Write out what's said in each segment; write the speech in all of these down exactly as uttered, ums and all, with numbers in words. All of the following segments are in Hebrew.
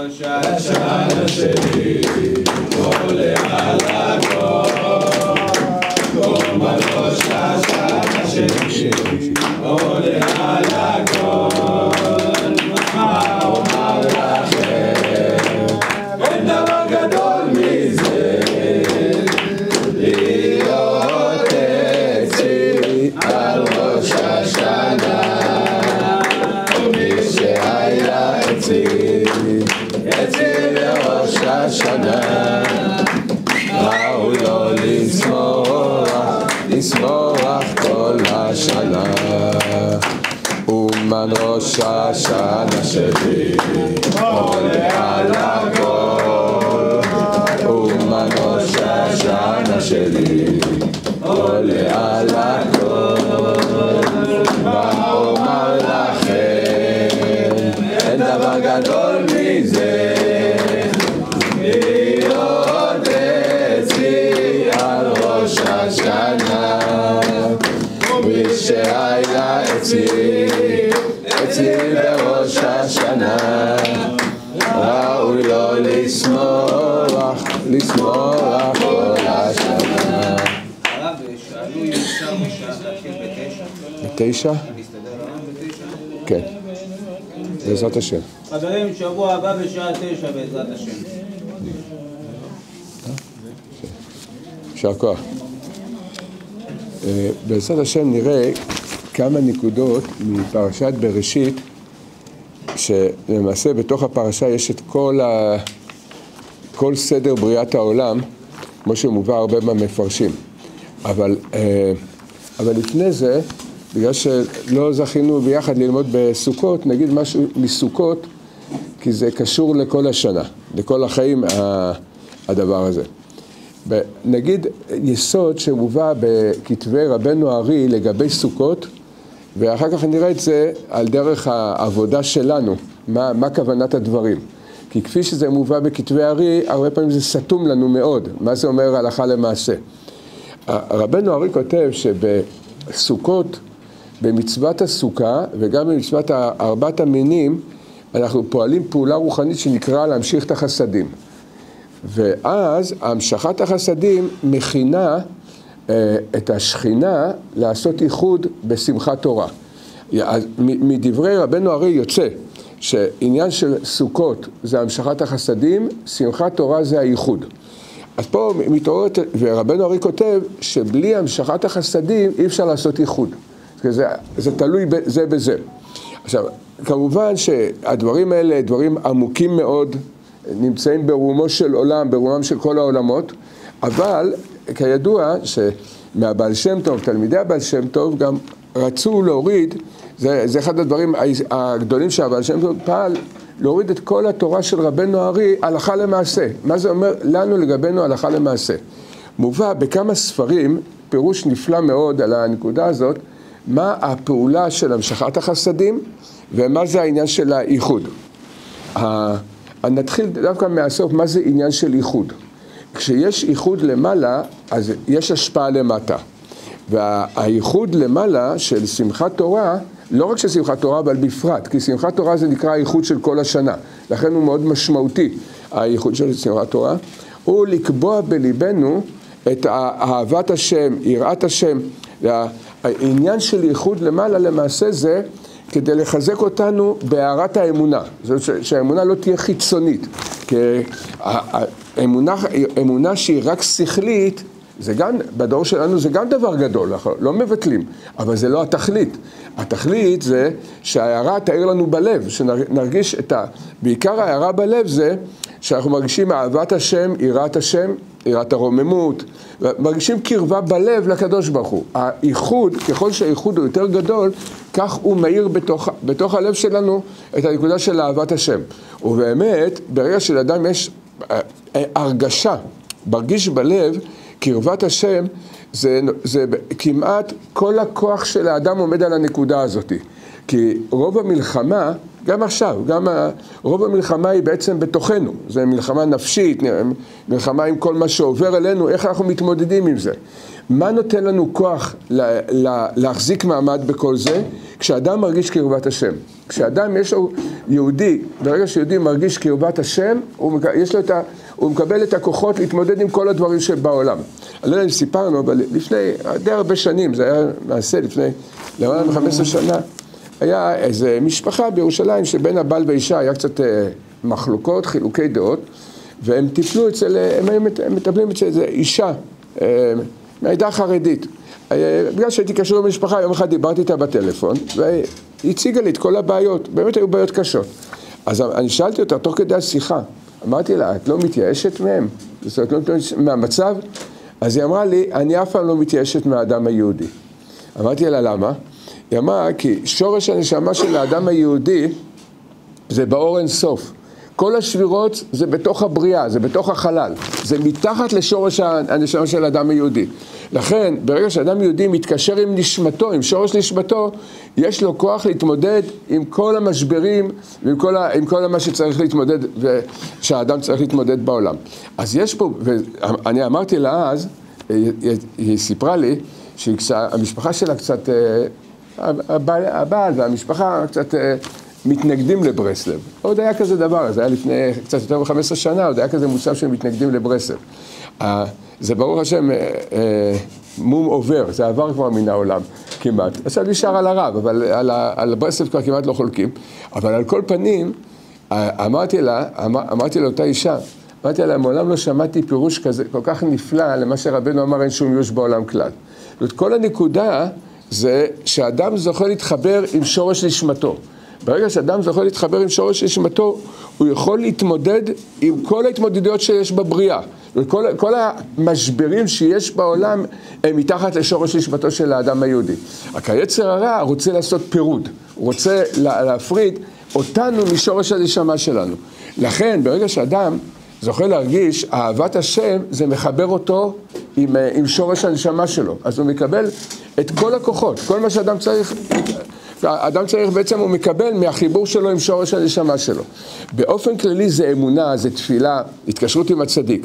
ראש השנה שלי, עולה על הכל. קום על ראש השנה שלי, עולה על הכל. מה אומר לכם? אין דבר גדול מזה, להיות אצלי על ראש השנה. ומי שהיה אצלי, אצלי לראש השנה, ראוי לו לשמוח, לשמוח כל השנה. אומן ראש השנה שלי, עולה על הכל. אומן ראש השנה שלי, עולה על הכל. מה אומר לכם? אין דבר גדול מזה, להיות אצלי על ראש השנה. מי שהיה אצלי, אצלי בראש השנה, ראוי לו לשמוח, לשמוח כל השנה. הרב, שאלו אם אפשר בשעה להתחיל בתשע? בתשע? מסתדר הרב בתשע? כן, בעזרת השם. חברים, שבוע הבא בשעה תשע בעזרת השם. יישר כוח. בעזרת השם נראה כמה נקודות מפרשת בראשית, שלמעשה בתוך הפרשה יש את כל, ה... כל סדר בריאת העולם, כמו שמובא הרבה מהמפרשים. אבל, אבל לפני זה, בגלל שלא זכינו ביחד ללמוד בסוכות, נגיד משהו מסוכות, כי זה קשור לכל השנה, לכל החיים הדבר הזה. נגיד יסוד שמובא בכתבי רבנו הארי לגבי סוכות, ואחר כך נראה את זה על דרך העבודה שלנו, מה, מה כוונת הדברים. כי כפי שזה מובא בכתבי הארי, הרבה פעמים זה סתום לנו מאוד, מה זה אומר הלכה למעשה. רבנו הארי כותב שבסוכות, במצוות הסוכה וגם במצוות ארבעת המינים, אנחנו פועלים פעולה רוחנית שנקרא להמשיך את החסדים. ואז המשכת החסדים מכינה אה, את השכינה לעשות ייחוד בשמחת תורה. מדברי רבנו הארי יוצא שעניין של סוכות זה המשכת החסדים, שמחת תורה זה הייחוד. אז פה מתעוררת, ורבנו הארי כותב שבלי המשכת החסדים אי אפשר לעשות ייחוד. זה, זה תלוי זה בזה. עכשיו, כמובן שהדברים האלה דברים עמוקים מאוד, נמצאים ברומו של עולם, ברומם של כל העולמות, אבל כידוע שמהבעל שם טוב, תלמידי הבעל שם טוב גם רצו להוריד, זה, זה אחד הדברים הגדולים שהבעל שם טוב פעל, להוריד את כל התורה של רבנו הארי הלכה למעשה. מה זה אומר לנו לגבינו הלכה למעשה? מובא בכמה ספרים, פירוש נפלא מאוד על הנקודה הזאת, מה הפעולה של המשכת החסדים ומה זה העניין של הייחוד. נתחיל דווקא מהסוף, מה זה עניין של ייחוד. כשיש ייחוד למעלה, אז יש השפעה למטה. והייחוד למעלה של שמחת תורה, לא רק של שמחת תורה, אבל בפרט, כי שמחת תורה זה נקרא הייחוד של כל השנה. לכן הוא מאוד משמעותי, הייחוד של שמחת תורה. הוא לקבוע בליבנו את אהבת השם, יראת השם. העניין של ייחוד למעלה למעשה זה, כדי לחזק אותנו בהערת האמונה, זאת שהאמונה לא תהיה חיצונית, כי האמונה, אמונה שהיא רק שכלית, זה גם, בדור שלנו זה גם דבר גדול, לא מבטלים, אבל זה לא התכלית. התכלית זה שההערה תאיר לנו בלב, שנרגיש את ה... בעיקר ההערה בלב זה שאנחנו מרגישים אהבת השם, יראת השם, יראת הרוממות, מרגישים קרבה בלב לקדוש ברוך הוא. הייחוד, ככל שהייחוד הוא יותר גדול, כך הוא מאיר בתוך, בתוך הלב שלנו את הנקודה של אהבת השם. ובאמת, ברגע שלאדם יש הרגשה, מרגיש בלב, קרבת השם, זה, זה כמעט כל הכוח של האדם עומד על הנקודה הזאת. כי רוב המלחמה, גם עכשיו, גם רוב המלחמה היא בעצם בתוכנו. זה מלחמה נפשית, מלחמה עם כל מה שעובר אלינו, איך אנחנו מתמודדים עם זה. מה נותן לנו כוח לה, לה, להחזיק מעמד בכל זה? כשאדם מרגיש קרבת השם, כשאדם יש לו יהודי, ברגע שיהודי מרגיש קרבת השם, הוא, יש לו את ה, הוא מקבל את הכוחות להתמודד עם כל הדברים שבעולם. אני לא יודע אם סיפרנו, אבל לפני די הרבה שנים, זה היה מעשה לפני למעלה מ-חמש עשרה שנה, היה איזו משפחה בירושלים שבין הבעל והאישה היה קצת מחלוקות, חילוקי דעות, והם טיפלו אצל, הם, הם, הם מטפלים אצל איזו אישה מהעדה החרדית. בגלל שהייתי קשור במשפחה, יום אחד דיברתי איתה בטלפון, והיא הציגה לי את כל הבעיות, באמת היו בעיות קשות. אז אני שאלתי אותה תוך כדי השיחה, אמרתי לה, את לא מתייאשת מהם? זאת אומרת, לא מתייאשת מהמצב? אז היא אמרה לי, אני אף פעם לא מתייאשת מהאדם היהודי. אמרתי לה, למה? היא אמרה, כי שורש הנשמה של האדם היהודי זה באור אין סוף. כל השבירות זה בתוך הבריאה, זה בתוך החלל. זה מתחת לשורש הנשמה של האדם היהודי. לכן, ברגע שאדם יהודי מתקשר עם נשמתו, עם שורש נשמתו, יש לו כוח להתמודד עם כל המשברים ועם כל, ה, עם כל מה שצריך להתמודד, שהאדם צריך להתמודד בעולם. אז יש פה, ואני אמרתי לה אז, היא, היא סיפרה לי, שהמשפחה שלה קצת, הבעל, הבעל והמשפחה קצת מתנגדים לברסלב. עוד היה כזה דבר, זה היה לפני קצת יותר מ-חמש עשרה שנה, עוד היה כזה מוצב שהם מתנגדים לברסלב. זה ברור השם מום עובר, זה עבר כבר מן העולם כמעט. עכשיו נשאר על הרב, אבל על, על ברסלב כבר כמעט לא חולקים. אבל על כל פנים, אמרתי לה, אמר, אמרתי לאותה אישה, אמרתי לה, מעולם לא שמעתי פירוש כזה, כל כך נפלא למה שרבנו אמר, אין שום יוש בעולם כלל. זאת כל הנקודה זה שאדם זוכה להתחבר עם שורש נשמתו. ברגע שאדם זוכה להתחבר עם שורש נשמתו, הוא יכול להתמודד עם כל ההתמודדויות שיש בבריאה. וכל, כל המשברים שיש בעולם הם מתחת לשורש נשמתו של האדם היהודי. רק היצר הרע רוצה לעשות פירוד, הוא רוצה להפריד אותנו משורש הנשמה שלנו. לכן ברגע שאדם זוכה להרגיש אהבת השם, זה מחבר אותו עם, עם שורש הנשמה שלו. אז הוא מקבל את כל הכוחות, כל מה שאדם צריך, האדם צריך בעצם, הוא מקבל מהחיבור שלו עם שורש הנשמה שלו. באופן כללי זה אמונה, זה תפילה, התקשרות עם הצדיק.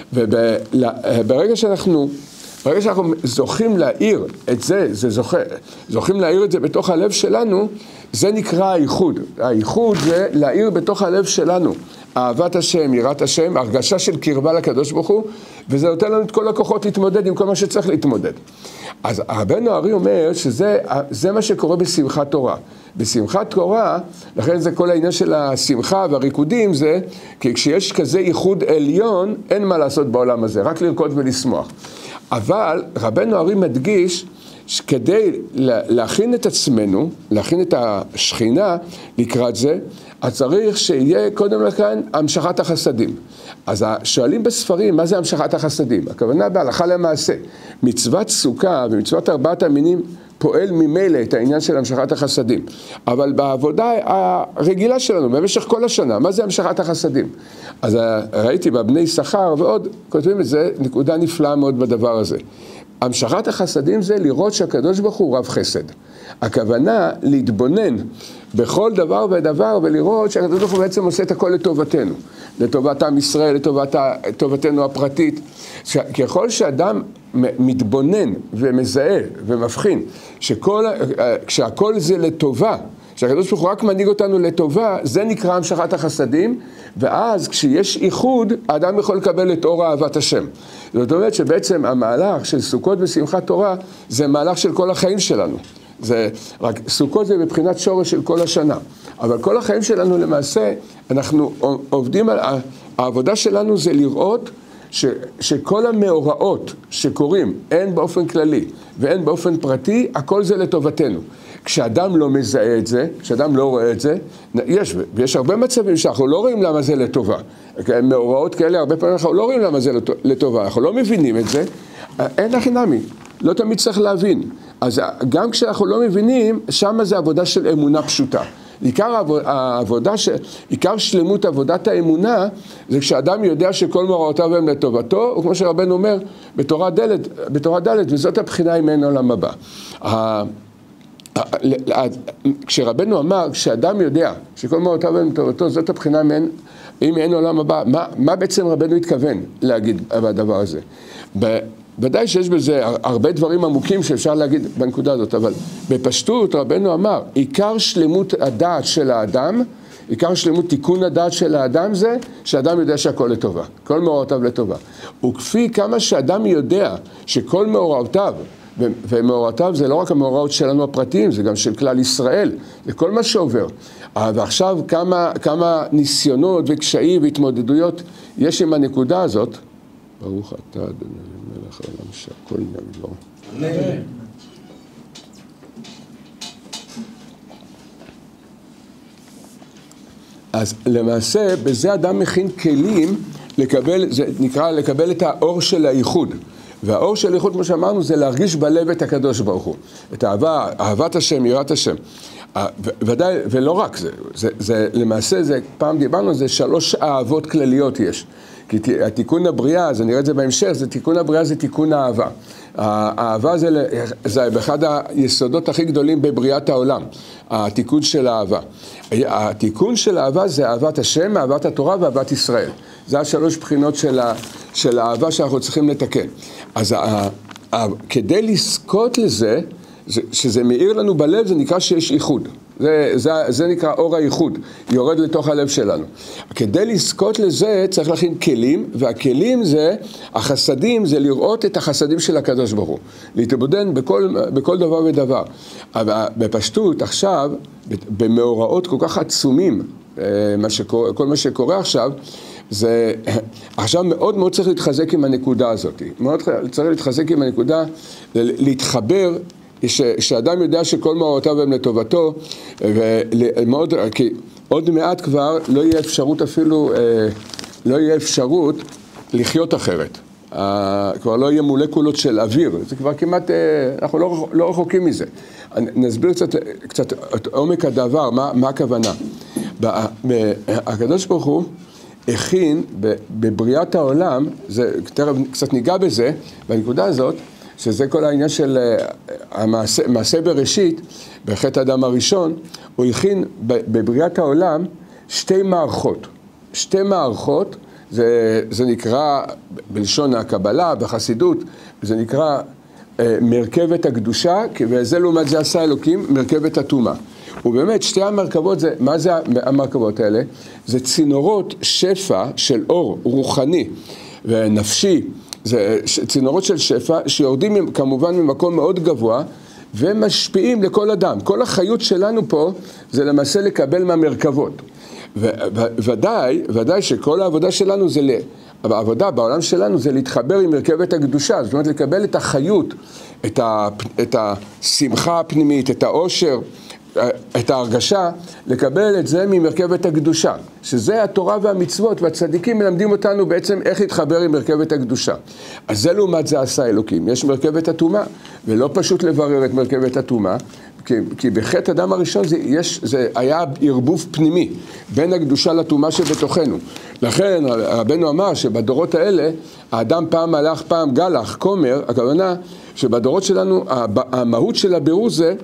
וברגע שאנחנו, ברגע שאנחנו זוכים להעיר את זה, זה זוכה, זוכים להעיר את זה בתוך הלב שלנו, זה נקרא הייחוד. הייחוד זה להעיר בתוך הלב שלנו. אהבת השם, יראת השם, הרגשה של קרבה לקדוש ברוך הוא, וזה נותן לנו את כל הכוחות להתמודד עם כל מה שצריך להתמודד. אז רבנו הארי אומר שזה זה מה שקורה בשמחת תורה. בשמחת תורה, לכן זה כל העניין של השמחה והריקודים, זה כי כשיש כזה ייחוד עליון, אין מה לעשות בעולם הזה, רק לרקוד ולשמוח. אבל רבנו הארי מדגיש שכדי להכין את עצמנו, להכין את השכינה לקראת זה, אז צריך שיהיה קודם לכן המשכת החסדים. אז שואלים בספרים, מה זה המשכת החסדים? הכוונה בהלכה למעשה. מצוות סוכה ומצוות ארבעת המינים פועל ממילא את העניין של המשכת החסדים. אבל בעבודה הרגילה שלנו, במשך כל השנה, מה זה המשכת החסדים? אז ראיתי בבני שכר ועוד, כותבים את זה, נקודה נפלאה מאוד בדבר הזה. המשכת החסדים זה לראות שהקדוש ברוך הוא רב חסד. הכוונה להתבונן בכל דבר ודבר ולראות שהקדוש ברוך הוא בעצם עושה את הכל לטובתנו. לטובת עם ישראל, לטובת טובתנו הפרטית. ככל שאדם מתבונן ומזהה ומבחין שכל, כשהכל זה לטובה, שהקדוש ברוך הוא רק מנהיג אותנו לטובה, זה נקרא המשכת החסדים, ואז כשיש איחוד, האדם יכול לקבל את אור אהבת השם. זאת אומרת שבעצם המהלך של סוכות ושמחת תורה, זה מהלך של כל החיים שלנו. זה, רק סוכות זה מבחינת שורש של כל השנה. אבל כל החיים שלנו למעשה, אנחנו עובדים על, העבודה שלנו זה לראות ש, שכל המאורעות שקורים, אין באופן כללי ואין באופן פרטי, הכל זה לטובתנו. כשאדם לא מזהה את זה, כשאדם לא רואה את זה, יש, ויש הרבה מצבים שאנחנו לא רואים למה זה לטובה. מאורעות כאלה, הרבה פעמים אנחנו לא רואים למה זה לטובה, אנחנו לא מבינים את זה, אין הכי נמי, לא תמיד צריך להבין. אז גם כשאנחנו לא מבינים, שם זה עבודה של אמונה פשוטה. עיקר העבודה, עיקר שלמות עבודת האמונה, זה כשאדם יודע שכל מאורעותיו הם לטובתו, וכמו שרבנו אומר, בתורה ד', בתורה ד', וזאת הבחינה עם אין עולם הבא. כשרבנו אמר, כשאדם יודע שכל מאורעותיו הם לטובתו, זאת הבחינה אם אין עולם הבא, מה, מה בעצם רבנו התכוון להגיד בדבר הזה? ודאי שיש בזה הרבה דברים עמוקים שאפשר להגיד בנקודה הזאת, אבל בפשטות רבנו אמר, עיקר שלמות הדעת של האדם, עיקר שלמות תיקון הדעת של האדם זה שאדם יודע שהכל לטובה, כל מאורעותיו לטובה. וכפי כמה שאדם יודע שכל מאורעותיו, ומאורעותיו זה לא רק המאורעות שלנו הפרטיים, זה גם של כלל ישראל, זה כל מה שעובר. ועכשיו כמה, כמה ניסיונות וקשיים והתמודדויות יש עם הנקודה הזאת. ברוך אתה אדוני מלך העולם שהכל נהיה בדברו. אמן. אז למעשה בזה אדם מכין כלים לקבל, זה נקרא לקבל את האור של הייחוד. והאור של הייחוד, כמו שאמרנו, זה להרגיש בלב את הקדוש ברוך הוא. את האהבה, אהבת השם, יראת השם. ודאי, ולא רק זה, זה, זה למעשה, זה, פעם דיברנו, זה שלוש אהבות כלליות יש. כי התיקון הבריאה, זה נראה את זה בהמשך, זה תיקון הבריאה, זה תיקון האהבה. האהבה זה, זה באחד היסודות הכי גדולים בבריאת העולם, התיקון של האהבה. התיקון של האהבה זה אהבת השם, אהבת התורה ואהבת ישראל. זה השלוש בחינות של, ה, של האהבה שאנחנו צריכים לתקן. אז ה, ה, כדי לזכות לזה, שזה מאיר לנו בלב, זה נקרא שיש ייחוד. זה, זה, זה נקרא אור הייחוד, יורד לתוך הלב שלנו. כדי לזכות לזה צריך להכין כלים, והכלים זה, החסדים זה לראות את החסדים של הקדוש ברוך הוא. להתבודד בכל, בכל דבר ודבר. אבל בפשטות עכשיו, במאורעות כל כך עצומים, מה שקורה, כל מה שקורה עכשיו, זה עכשיו מאוד מאוד צריך להתחזק עם הנקודה הזאת. מאוד צריך להתחזק עם הנקודה, להתחבר, ש, שאדם יודע שכל מאורעותיו הם לטובתו, ומאוד, כי עוד מעט כבר לא יהיה אפשרות אפילו, לא יהיה אפשרות לחיות אחרת. כבר לא יהיה מולקולות של אוויר, זה כבר כמעט, אנחנו לא, לא רחוקים מזה. נסביר קצת, קצת את עומק הדבר, מה, מה הכוונה. הקדוש ברוך הוא הכין בבריאת העולם, זה, קצת ניגע בזה, בנקודה הזאת, שזה כל העניין של המעשה, מעשה בראשית, בחטא האדם הראשון, הוא הכין בבריאת העולם שתי מערכות. שתי מערכות, זה, זה נקרא, בלשון הקבלה, בחסידות, זה נקרא מרכבת הקדושה, וזה לעומת זה עשה אלוקים, מרכבת הטומאה. ובאמת, שתי המרכבות, זה, מה זה המרכבות האלה? זה צינורות שפע של אור רוחני ונפשי, זה צינורות של שפע שיורדים כמובן ממקום מאוד גבוה ומשפיעים לכל אדם. כל החיות שלנו פה זה למעשה לקבל מהמרכבות. ודאי, ודאי שכל העבודה שלנו זה, העבודה בעולם שלנו זה להתחבר עם מרכבת הקדושה, זאת אומרת לקבל את החיות, את, ה, את השמחה הפנימית, את האושר, את ההרגשה, לקבל את זה ממרכבת הקדושה, שזה התורה והמצוות, והצדיקים מלמדים אותנו בעצם איך להתחבר עם מרכבת הקדושה. אז זה לעומת זה עשה אלוקים. יש מרכבת הטומאה, ולא פשוט לברר את מרכבת הטומאה, כי, כי בחטא אדם הראשון זה, יש, זה היה ערבוב פנימי בין הקדושה לטומאה שבתוכנו. לכן רבנו אמר שבדורות האלה, האדם פעם הלך, פעם גלח, כומר, הכוונה שבדורות שלנו, המהות של הבירור זה,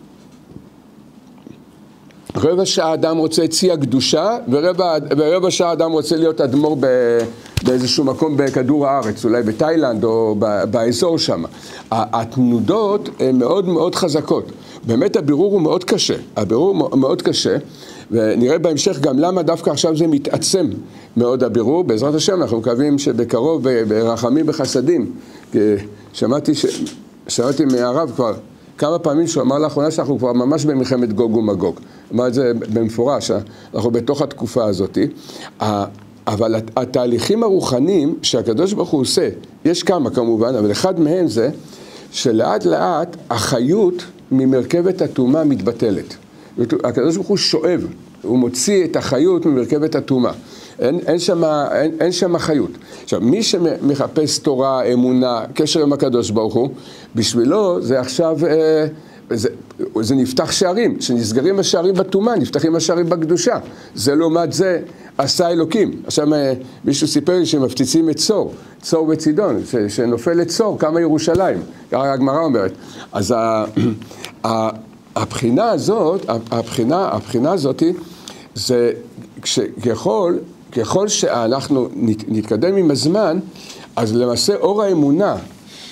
רבע שעה אדם רוצה הציע קדושה, ורבע, ורבע שעה אדם רוצה להיות אדמו"ר באיזשהו מקום בכדור הארץ, אולי בתאילנד או באזור שם. התנודות הן מאוד מאוד חזקות. באמת הבירור הוא מאוד קשה, הבירור הוא מאוד קשה, ונראה בהמשך גם למה דווקא עכשיו זה מתעצם מאוד הבירור. בעזרת השם אנחנו מקווים שבקרוב ברחמים בחסדים, שמעתי, שמעתי מהרב כבר, כמה פעמים שהוא אמר לאחרונה שאנחנו כבר ממש במלחמת גוג ומגוג. אמר את זה במפורש, אנחנו בתוך התקופה הזאת. אבל התהליכים הרוחניים שהקדוש ברוך הוא עושה, יש כמה כמובן, אבל אחד מהם זה שלאט לאט החיות ממרכבת הטומאה מתבטלת. הקדוש ברוך הוא שואב, הוא מוציא את החיות ממרכבת הטומאה. אין, אין שם, אין, אין שם חיות. עכשיו, מי שמחפש תורה, אמונה, קשר עם הקדוש ברוך הוא, בשבילו זה עכשיו, אה, זה, זה נפתח שערים, שנסגרים השערים בטומאה, נפתחים השערים בקדושה. זה לעומת זה עשה אלוקים. עכשיו מישהו סיפר לי שמפציצים את צור, צור בצידון, ש, שנופל את צור, כמה ירושלים, ככה הגמרא אומרת. אז ה, ה, הבחינה הזאת, הבחינה, הבחינה הזאת, זה ככל, ככל שאנחנו נתקדם עם הזמן, אז למעשה אור האמונה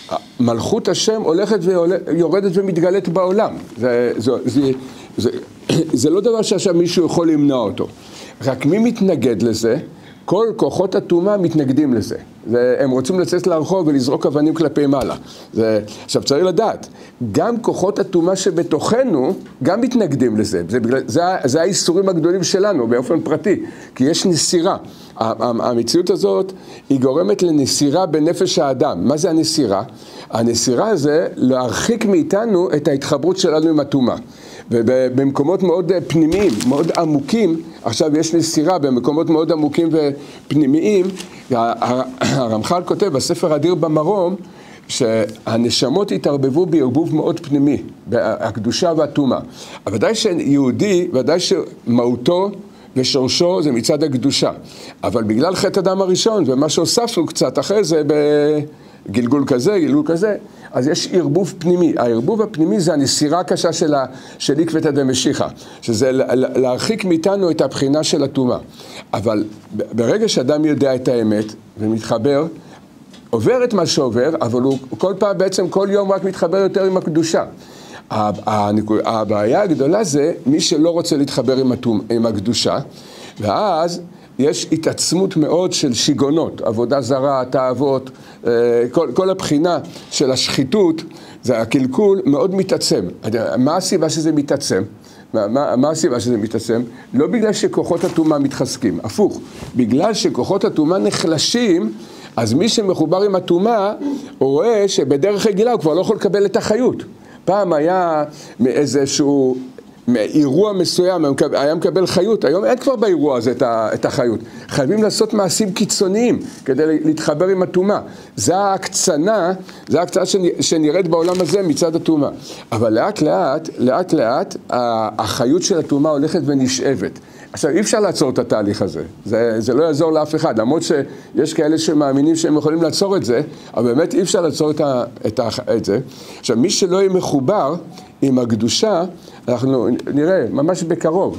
מלכות השם הולכת ויורדת ומתגלית בעולם. זה, זה, זה, זה, זה לא דבר שעכשיו מישהו יכול למנוע אותו. רק מי מתנגד לזה? כל כוחות הטומאה מתנגדים לזה. זה, הם רוצים לצאת לרחוב ולזרוק אבנים כלפי מעלה. זה, עכשיו צריך לדעת, גם כוחות הטומאה שבתוכנו גם מתנגדים לזה. זה, זה, זה האיסורים הגדולים שלנו באופן פרטי, כי יש נסירה. המציאות הזאת היא גורמת לנסירה בנפש האדם. מה זה הנסירה? הנסירה זה להרחיק מאיתנו את ההתחברות שלנו עם הטומאה. ובמקומות מאוד פנימיים, מאוד עמוקים, עכשיו יש נסירה במקומות מאוד עמוקים ופנימיים, הרמח"ל כותב בספר אדיר במרום, שהנשמות התערבבו בערבוב מאוד פנימי, הקדושה והטומאה. ודאי שיהודי, ודאי שמהותו ושורשו זה מצד הקדושה. אבל בגלל חטא אדם הראשון, ומה שהוספנו קצת אחרי זה בגלגול כזה, גלגול כזה, אז יש ערבוב פנימי. הערבוב הפנימי זה הנסירה הקשה של עקבתא דמשיחא, שזה להרחיק מאיתנו את הבחינה של הטומאה. אבל ברגע שאדם יודע את האמת ומתחבר, עובר את מה שעובר, אבל הוא כל פעם בעצם כל יום רק מתחבר יותר עם הקדושה. הבעיה הגדולה זה מי שלא רוצה להתחבר עם, התום, עם הקדושה, ואז יש התעצמות מאוד של שיגונות, עבודה זרה, תאוות, כל, כל הבחינה של השחיתות, זה הקלקול מאוד מתעצם. מה הסיבה שזה מתעצם? מה, מה הסיבה שזה מתעצם? לא בגלל שכוחות הטומאה מתחזקים, הפוך, בגלל שכוחות הטומאה נחלשים, אז מי שמחובר עם הטומאה, הוא רואה שבדרך רגילה הוא כבר לא יכול לקבל את החיות. פעם היה מאיזשהו אירוע מסוים, היה מקבל חיות, היום אין כבר באירוע הזה את החיות. חייבים לעשות מעשים קיצוניים כדי להתחבר עם הטומאה. זה ההקצנה, זה ההקצנה שנראית בעולם הזה מצד הטומאה. אבל לאט לאט, לאט לאט, החיות של הטומאה הולכת ונשאבת. עכשיו, אי אפשר לעצור את התהליך הזה, זה, זה לא יעזור לאף אחד, למרות שיש כאלה שמאמינים שהם יכולים לעצור את זה, אבל באמת אי אפשר לעצור את, ה, את, ה, את זה. עכשיו, מי שלא יהיה מחובר עם הקדושה, אנחנו נראה ממש בקרוב,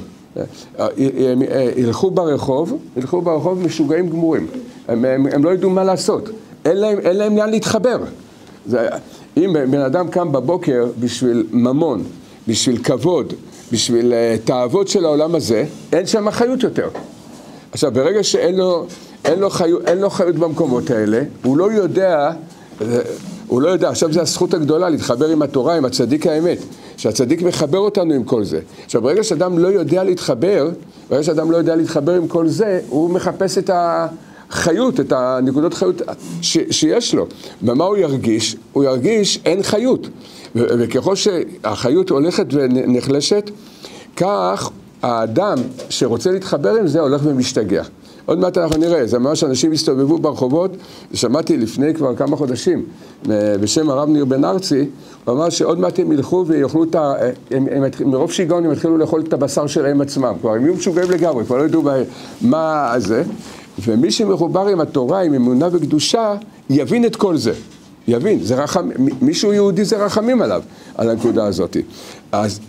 ילכו ברחוב, ילכו ברחוב משוגעים גמורים, הם, הם, הם לא ידעו מה לעשות, אין להם, אין להם לאן להתחבר. זה, אם בן אדם קם בבוקר בשביל ממון, בשביל כבוד, בשביל תאוות של העולם הזה, אין שם חיות יותר. עכשיו, ברגע שאין לו, אין לו חיות, אין לו חיות במקומות האלה, הוא לא יודע, הוא לא יודע, עכשיו זה הזכות הגדולה להתחבר עם התורה, עם הצדיק האמת, שהצדיק מחבר אותנו עם כל זה. עכשיו, ברגע שאדם לא יודע להתחבר, ברגע שאדם לא יודע להתחבר עם כל זה, הוא מחפש את החיות, את הנקודות חיות ש, שיש לו. ומה הוא ירגיש? הוא ירגיש אין חיות. וככל שהחיות הולכת ונחלשת, כך האדם שרוצה להתחבר עם זה הולך ומשתגע. עוד מעט אנחנו נראה, זה ממש אנשים הסתובבו ברחובות, שמעתי לפני כבר כמה חודשים, בשם הרב ניר בן ארצי, הוא אמר שעוד מעט הם ילכו ויאכלו את ה... הם, הם, מרוב שיגעון הם התחילו לאכול את הבשר שלהם עצמם, כבר הם יהיו משוגעים לגמרי, כבר לא ידעו מה זה, ומי שמחובר עם התורה, עם אמונה וקדושה, יבין את כל זה. יבין, זה רחם, מישהו יהודי זה רחמים עליו, על הנקודה הזאת. אז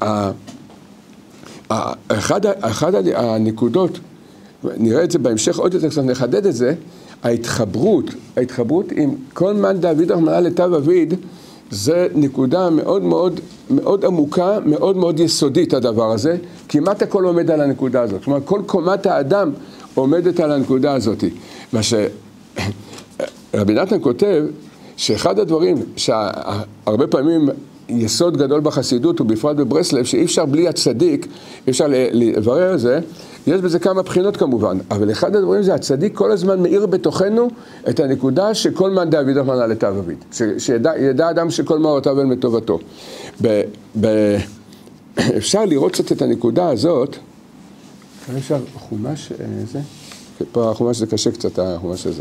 אחד, אחד הנקודות, נראה את זה בהמשך עוד יותר קצת, נחדד את זה, ההתחברות, ההתחברות עם כל מאן דאביד רחמנא לטב אביד, זה נקודה מאוד מאוד, מאוד עמוקה, מאוד מאוד יסודית הדבר הזה, כמעט הכל עומד על הנקודה הזאת, כלומר כל קומת האדם עומדת על הנקודה הזאת. מה שרבי נתן כותב, שאחד הדברים שהרבה פעמים יסוד גדול בחסידות ובפרט בברסלב, שאי אפשר בלי הצדיק, אי אפשר לברר את זה, יש בזה כמה בחינות כמובן, אבל אחד הדברים זה הצדיק כל הזמן מאיר בתוכנו את הנקודה שכל מאן דאביד רחמנא לטב אביד, שידע אדם שכל מעורותיו הם לטובתו. ב, ב, אפשר לראות קצת את הנקודה הזאת, אפשר חומש זה, פה החומש זה קשה קצת החומש הזה.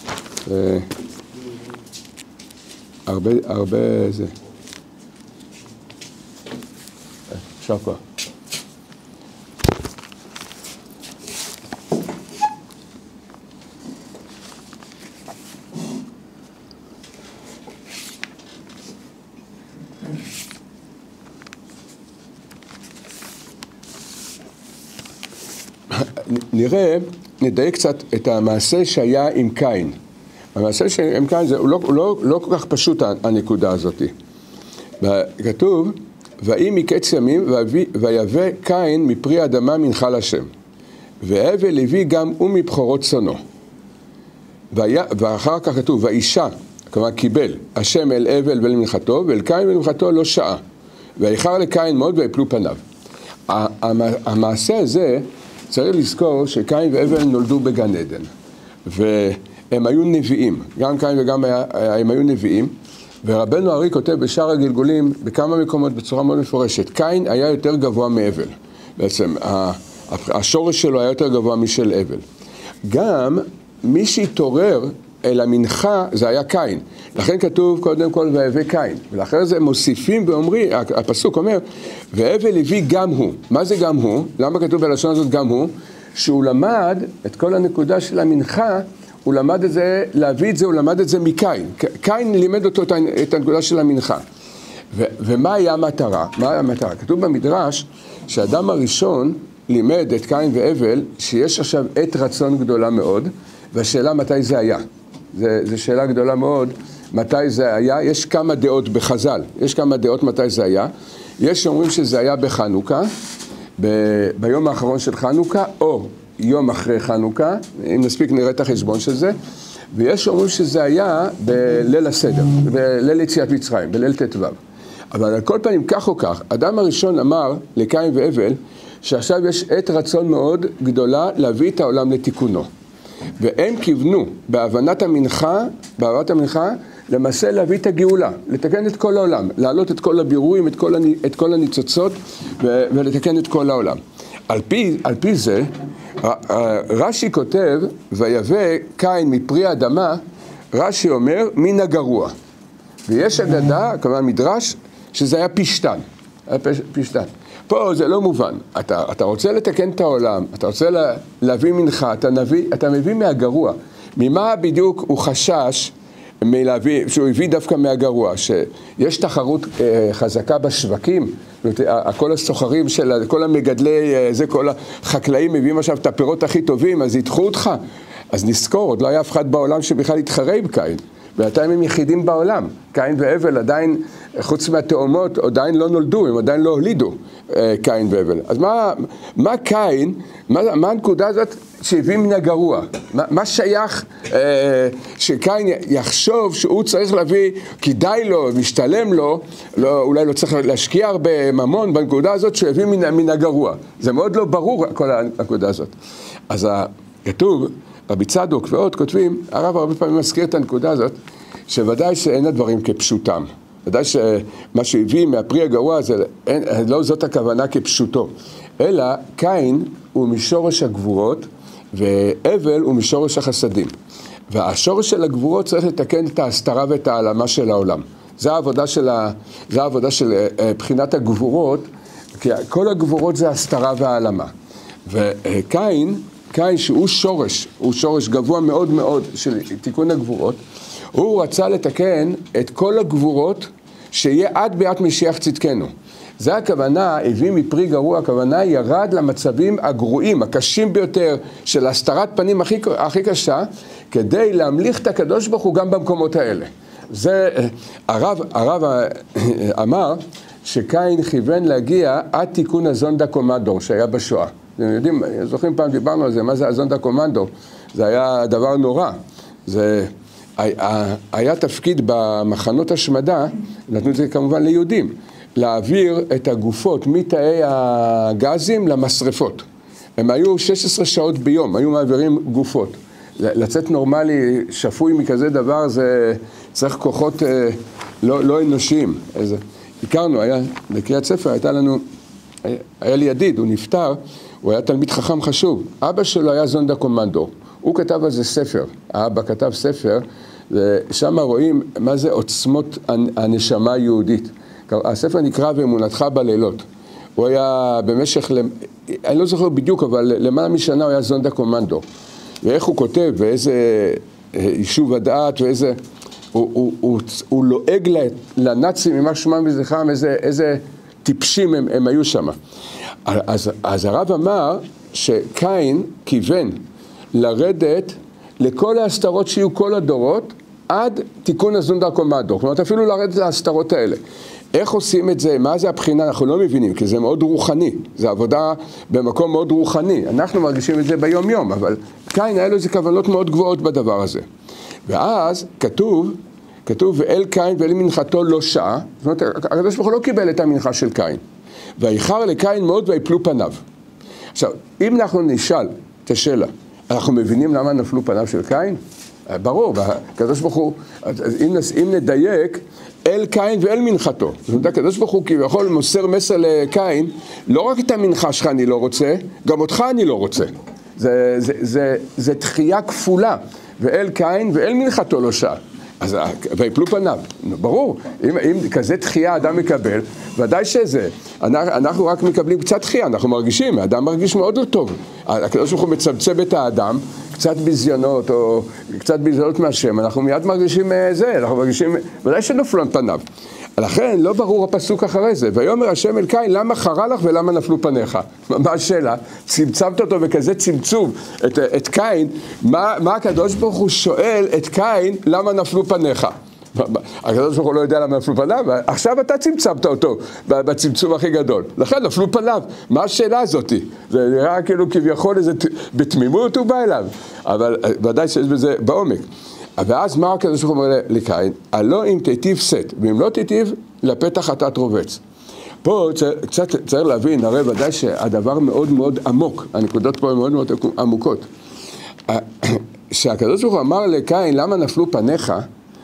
הרבה, הרבה זה. אפשר כבר. נראה, נדייק קצת את המעשה שהיה עם קין. המעשה שהם כאן, זה לא, לא, לא כל כך פשוט הנקודה הזאת. כתוב, ויהי מקץ ימים, ויבא קין מפרי האדמה מנחה להשם. והבל הביא גם הוא מבכורות צאנו. ואחר כך כתוב, ואישה, כלומר קיבל, השם אל הבל ולמנחתו, ואל קין ולמנחתו לא שעה. ואיחר לקין מאוד ויפלו פניו. המעשה הזה, צריך לזכור שקין והבל נולדו בגן עדן. והם היו נביאים, גם קין וגם הם היו נביאים. ורבנו ארי כותב בשאר הגלגולים, בכמה מקומות בצורה מאוד מפורשת, קין היה יותר גבוה מהבל. בעצם, השורש שלו היה יותר גבוה משל הבל. גם מי שהתעורר אל המנחה זה היה קין. לכן כתוב קודם כל והבא קין. ולאחר זה מוסיפים ואומרים, הפסוק אומר, והבל הביא גם הוא. מה זה גם הוא? למה כתוב בלשון הזאת גם הוא? שהוא למד את כל הנקודה של המנחה, הוא למד את זה, להביא את זה, הוא למד את זה מקין. קין לימד אותו את הנקודה של המנחה. ו- ומה היה המטרה? מה היה המטרה? כתוב במדרש שהאדם הראשון לימד את קין והבל שיש עכשיו עת רצון גדולה מאוד, והשאלה מתי זה היה. זו שאלה גדולה מאוד, מתי זה היה. יש כמה דעות בחז"ל, יש כמה דעות מתי זה היה. יש שאומרים שזה היה בחנוכה, ב- ביום האחרון של חנוכה, או יום אחרי חנוכה, אם נספיק נראה את החשבון של זה, ויש שאומרים שזה היה בליל הסדר, בליל יציאת מצרים, בליל ט"ו. אבל על כל פנים, כך או כך, אדם הראשון אמר לקין והבל, שעכשיו יש עת רצון מאוד גדולה להביא את העולם לתיקונו. והם כיוונו בהבנת המנחה, בהבנת המנחה, למעשה להביא את הגאולה, לתקן את כל העולם, להעלות את כל הבירורים, את כל, הני, את כל הניצוצות, ו, ולתקן את כל העולם. על פי, על פי זה, רש"י כותב, ויבא קין מפרי האדמה, רש"י אומר, מן הגרוע. ויש אגדה, כלומר מדרש, שזה היה פשטן. היה פשטן. פה זה לא מובן. אתה, אתה רוצה לתקן את העולם, אתה רוצה לה, להביא מנחה, אתה, נביא, אתה מביא מהגרוע. ממה בדיוק הוא חשש מלהביא, שהוא הביא דווקא מהגרוע, שיש תחרות אה, חזקה בשווקים, כל הסוחרים של, כל המגדלי, זה, כל החקלאים מביאים עכשיו את הפירות הכי טובים, אז ידחו אותך. אז נזכור, עוד לא היה אף אחד בעולם שבכלל יתחרה עם קין. בינתיים הם יחידים בעולם. קין והבל עדיין, חוץ מהתאומות, עדיין לא נולדו, הם עדיין לא הולידו קין והבל. אז מה, מה קין, מה, מה הנקודה הזאת שהביא מן הגרוע? מה, מה שייך אה, שקין יחשוב שהוא צריך להביא, כדאי לו, משתלם לו, לא, אולי לא צריך להשקיע הרבה ממון בנקודה הזאת שהביא מן, מן הגרוע. זה מאוד לא ברור כל הנקודה הזאת. אז כתוב, רבי צדוק ועוד כותבים, הרב הרבה פעמים מזכיר את הנקודה הזאת, שוודאי שאין הדברים כפשוטם. ודאי שמה שהביא מהפרי הגרוע זה, אין, לא זאת הכוונה כפשוטו. אלא קין הוא משורש הגבורות, והבל הוא משורש החסדים. והשורש של הגבורות צריך לתקן את ההסתרה ואת העלמה של העולם. זה העבודה של, ה, זה העבודה של בחינת הגבורות, כי כל הגבורות זה ההסתרה והעלמה. וקין, קין שהוא שורש, הוא שורש גבוה מאוד מאוד של תיקון הגבורות, הוא רצה לתקן את כל הגבורות שיהיה עד ביאת משיח צדקנו. זה הכוונה, הביא מפרי גרוע, הכוונה ירד למצבים הגרועים, הקשים ביותר של הסתרת פנים הכי, הכי קשה, כדי להמליך את הקדוש ברוך הוא גם במקומות האלה. זה, הרב, הרב אמר שקין כיוון להגיע עד תיקון הזונדה קומנדור שהיה בשואה. אתם יודעים, זוכרים פעם דיברנו על זה, מה זה הזונדה קומנדור? זה היה דבר נורא. זה היה תפקיד במחנות השמדה, נתנו את זה כמובן ליהודים, להעביר את הגופות מתאי הגזים למשרפות. הם היו שש עשרה שעות ביום, היו מעבירים גופות. לצאת נורמלי, שפוי מכזה דבר, זה צריך כוחות לא, לא אנושיים. אז הכרנו, היה, בקריאת ספר הייתה לנו, היה לי ידיד, הוא נפטר, הוא היה תלמיד חכם חשוב. אבא שלו היה זונדה קומנדור. הוא כתב על זה ספר, האבא כתב ספר, ושם רואים מה זה עוצמות הנשמה היהודית. הספר נקרא ואמונתך בלילות. הוא היה במשך, אני לא זוכר בדיוק, אבל למעלה משנה הוא היה זונדה קומנדו. ואיך הוא כותב, ואיזה יישוב הדעת, ואיזה... הוא, הוא, הוא, הוא לועג לנאצים, ממש שמם וזכרם, איזה, איזה טיפשים הם, הם היו שם. אז, אז הרב אמר שקין כיוון לרדת לכל ההסתרות שיהיו כל הדורות, עד תיקון הזון דרכו מהדור. כלומר, אפילו לרדת להסתרות האלה. איך עושים את זה? מה זה הבחינה? אנחנו לא מבינים, כי זה מאוד רוחני. זה עבודה במקום מאוד רוחני. אנחנו מרגישים את זה ביום יום, אבל קין היה לו איזה כוונות מאוד גבוהות בדבר הזה. ואז כתוב, כתוב, ואל קין ואל מנחתו לא שעה. זאת אומרת, הקדוש ברוך הוא לא קיבל את המנחה של קין. ואיחר לקין מאוד ויפלו פניו. עכשיו, אם אנחנו נשאל את השאלה, אנחנו מבינים למה נפלו פניו של קין? ברור, הקדוש ברוך הוא, אם, אם נדייק, אל קין ואל מנחתו. זאת אומרת, הקדוש ברוך הוא כביכול מוסר מסר לקין, לא רק את המנחה שלך אני לא רוצה, גם אותך אני לא רוצה. זה, זה, זה, זה תחייה כפולה, ואל קין ואל מנחתו לא שעה. אז ויפלו פניו, ברור, אם, אם כזה תחייה אדם מקבל, ודאי שזה, אנחנו, אנחנו רק מקבלים קצת תחייה, אנחנו מרגישים, האדם מרגיש מאוד לא טוב, הקדוש ברוך הוא מצמצם את האדם, קצת ביזיונות או קצת ביזיונות מהשם, אנחנו מיד מרגישים זה, אנחנו מרגישים, ודאי שנפלו פניו, לכן לא ברור הפסוק אחרי זה, ויאמר השם אל קין, למה חרה לך ולמה נפלו פניך? מה השאלה? צמצמת אותו בכזה צמצום את, את קין, מה, מה הקדוש ברוך הוא שואל את קין, למה נפלו פניך? הקדוש ברוך הוא לא יודע למה נפלו פניו, עכשיו אתה צמצמת אותו בצמצום הכי גדול, לכן נפלו פניו, מה השאלה הזאת? זה נראה כאילו כביכול איזה, בתמימות הוא בא אליו, אבל ודאי שיש בזה בעומק. ואז מה הקדוש ברוך הוא אומר לקין? הלא אם תיטיב סט, ואם לא תיטיב, לפתח חטאת רובץ. פה קצת צריך להבין, הרי ודאי שהדבר מאוד מאוד עמוק, הנקודות פה הן מאוד מאוד עמוקות. שהקדוש ברוך הוא אמר לקין, למה נפלו פניך?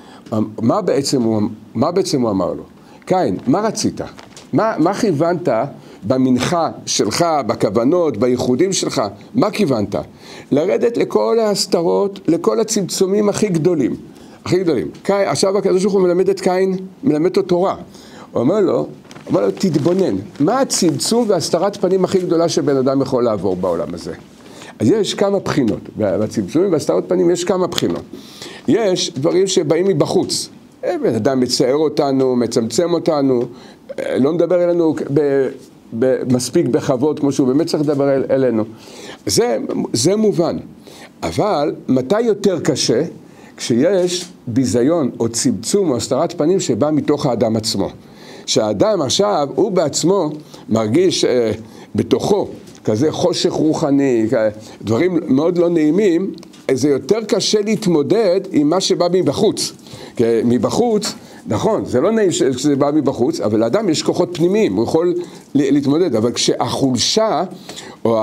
מה בעצם הוא, מה בעצם הוא אמר לו? קין, מה רצית? מה, מה כיוונת במנחה שלך, בכוונות, בייחודים שלך? מה כיוונת? לרדת לכל ההסתרות, לכל הצמצומים הכי גדולים. הכי גדולים. קין, עכשיו הקדוש ברוך הוא מלמד את קין, מלמד אותו תורה. הוא אומר לו, אומר לו, תתבונן, מה הצמצום והסתרת פנים הכי גדולה שבן אדם יכול לעבור בעולם הזה? אז יש כמה בחינות, בצמצומים והסתרת פנים יש כמה בחינות. יש דברים שבאים מבחוץ. בן אדם מצער אותנו, מצמצם אותנו, לא מדבר אלינו ב, ב, מספיק בכבוד כמו שהוא באמת צריך לדבר אל, אלינו. זה, זה מובן. אבל מתי יותר קשה? כשיש ביזיון או צמצום או הסתרת פנים שבא מתוך האדם עצמו. שהאדם עכשיו הוא בעצמו מרגיש אה, בתוכו כזה חושך רוחני, דברים מאוד לא נעימים, זה יותר קשה להתמודד עם מה שבא מבחוץ. כי מבחוץ, נכון, זה לא נעים שזה בא מבחוץ, אבל לאדם יש כוחות פנימיים, הוא יכול להתמודד, אבל כשהחולשה או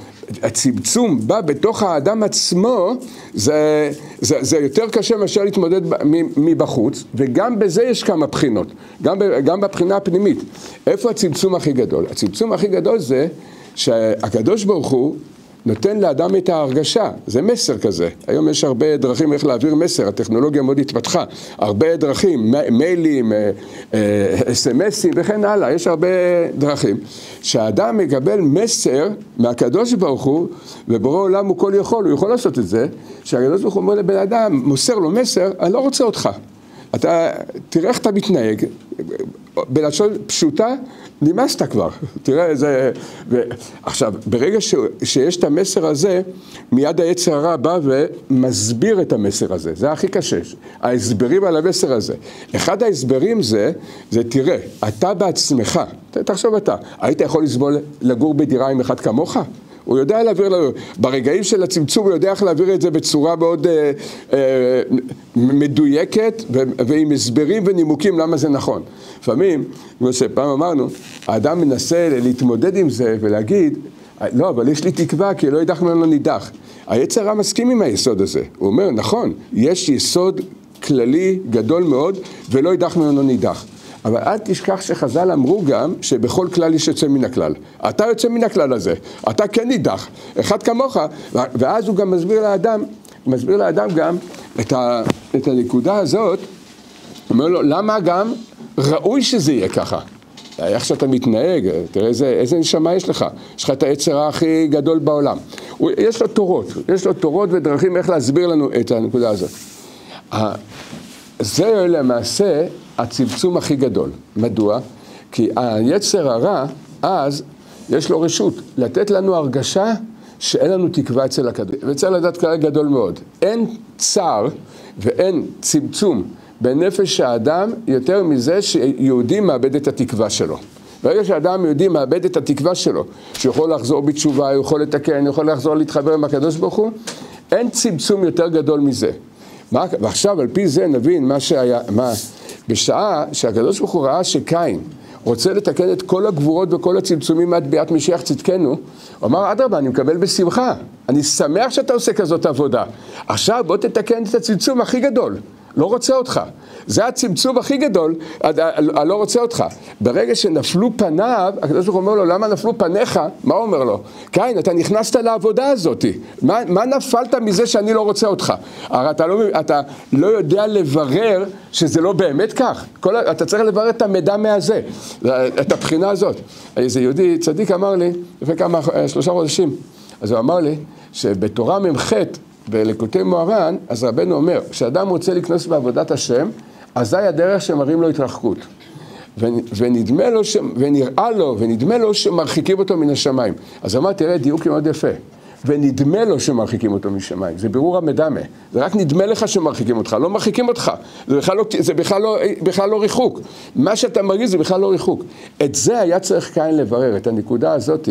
הצמצום בא בתוך האדם עצמו, זה, זה, זה יותר קשה מאשר להתמודד מבחוץ, וגם בזה יש כמה בחינות, גם, גם בבחינה הפנימית. איפה הצמצום הכי גדול? הצמצום הכי גדול זה שהקדוש ברוך הוא נותן לאדם את ההרגשה, זה מסר כזה. היום יש הרבה דרכים איך להעביר מסר, הטכנולוגיה מאוד התפתחה, הרבה דרכים, מיילים, אס אם אסים וכן הלאה, יש הרבה דרכים. שהאדם מקבל מסר מהקדוש ברוך הוא, ובורא עולם הוא כל יכול, הוא יכול לעשות את זה, שהקדוש ברוך הוא אומר לבן אדם, מוסר לו מסר, אני לא רוצה אותך. אתה תראה איך אתה מתנהג, בלשון פשוטה, נמאסת כבר, תראה זה, ו... עכשיו ברגע ש... שיש את המסר הזה, מיד היצר הרע בא ומסביר את המסר הזה, זה הכי קשה, ההסברים על המסר הזה, אחד ההסברים זה, זה תראה, אתה בעצמך, תחשוב אתה, היית יכול לסבול לגור בדירה עם אחד כמוך? הוא יודע להעביר, ברגעים של הצמצום הוא יודע איך להעביר את זה בצורה מאוד אה, אה, מדויקת ו, ועם הסברים ונימוקים למה זה נכון. לפעמים, כמו שפעם אמרנו, האדם מנסה להתמודד עם זה ולהגיד, לא, אבל יש לי תקווה כי לא יידח ממנו נידח. היצר הרע מסכים עם היסוד הזה. הוא אומר, נכון, יש יסוד כללי גדול מאוד ולא יידח ממנו נידח. אבל אל תשכח שחז"ל אמרו גם שבכל כלל יש יוצא מן הכלל. אתה יוצא מן הכלל הזה, אתה כן נידח, אחד כמוך, ואז הוא גם מסביר לאדם, מסביר לאדם גם את, ה, את הנקודה הזאת, הוא אומר לו, למה גם ראוי שזה יהיה ככה? איך שאתה מתנהג, תראה איזה, איזה נשמה יש לך, יש לך את היצר הכי גדול בעולם. הוא, יש לו תורות, יש לו תורות ודרכים איך להסביר לנו את הנקודה הזאת. זה למעשה הצמצום הכי גדול. מדוע? כי היצר הרע, אז יש לו רשות לתת לנו הרגשה שאין לנו תקווה אצל הקדוש. וצריך לדעת כלל גדול מאוד. אין צער ואין צמצום בנפש האדם יותר מזה שיהודי מאבד את התקווה שלו. ברגע שהאדם יהודי מאבד את התקווה שלו, שיכול לחזור בתשובה, יכול לתקן, יכול לחזור להתחבר עם הקדוש ברוך הוא, אין צמצום יותר גדול מזה. מה, ועכשיו על פי זה נבין מה שהיה, מה, בשעה שהקדוש ברוך הוא ראה שקין רוצה לתקן את כל הגבורות וכל הצמצומים עד ביאת משיח צדקנו, הוא אמר, אדרבה, אני מקבל בשמחה, אני שמח שאתה עושה כזאת עבודה. עכשיו בוא תתקן את הצמצום הכי גדול, לא רוצה אותך. זה הצמצום הכי גדול, אני לא רוצה אותך. ברגע שנפלו פניו, הקדוש ברוך הוא אומר לו, למה נפלו פניך? מה הוא אומר לו? קין, אתה נכנסת לעבודה הזאת. מה, מה נפלת מזה שאני לא רוצה אותך? הרי אתה לא, אתה לא יודע לברר שזה לא באמת כך. כל, אתה צריך לברר את המידע מהזה, את הבחינה הזאת. איזה יהודי צדיק אמר לי, לפני כמה, שלושה חודשים, אז הוא אמר לי, שבתורה ממחת, בליקוטי מוהר"ן, אז רבנו אומר, כשאדם רוצה להיכנס בעבודת השם, אזי הדרך שמראים לו התרחקות. ונדמה לו, ש... ונראה לו, ונדמה לו שמרחיקים אותו מן השמיים. אז אמר, תראה, דיוק מאוד יפה. ונדמה לו שמרחיקים אותו משמיים. זה בירור המדמה. זה רק נדמה לך שמרחיקים אותך, לא מרחיקים אותך. זה בכלל לא, זה בכלל לא, בכלל לא ריחוק. מה שאתה מרגיש זה בכלל לא ריחוק. את זה היה צריך קין לברר, את הנקודה הזאת,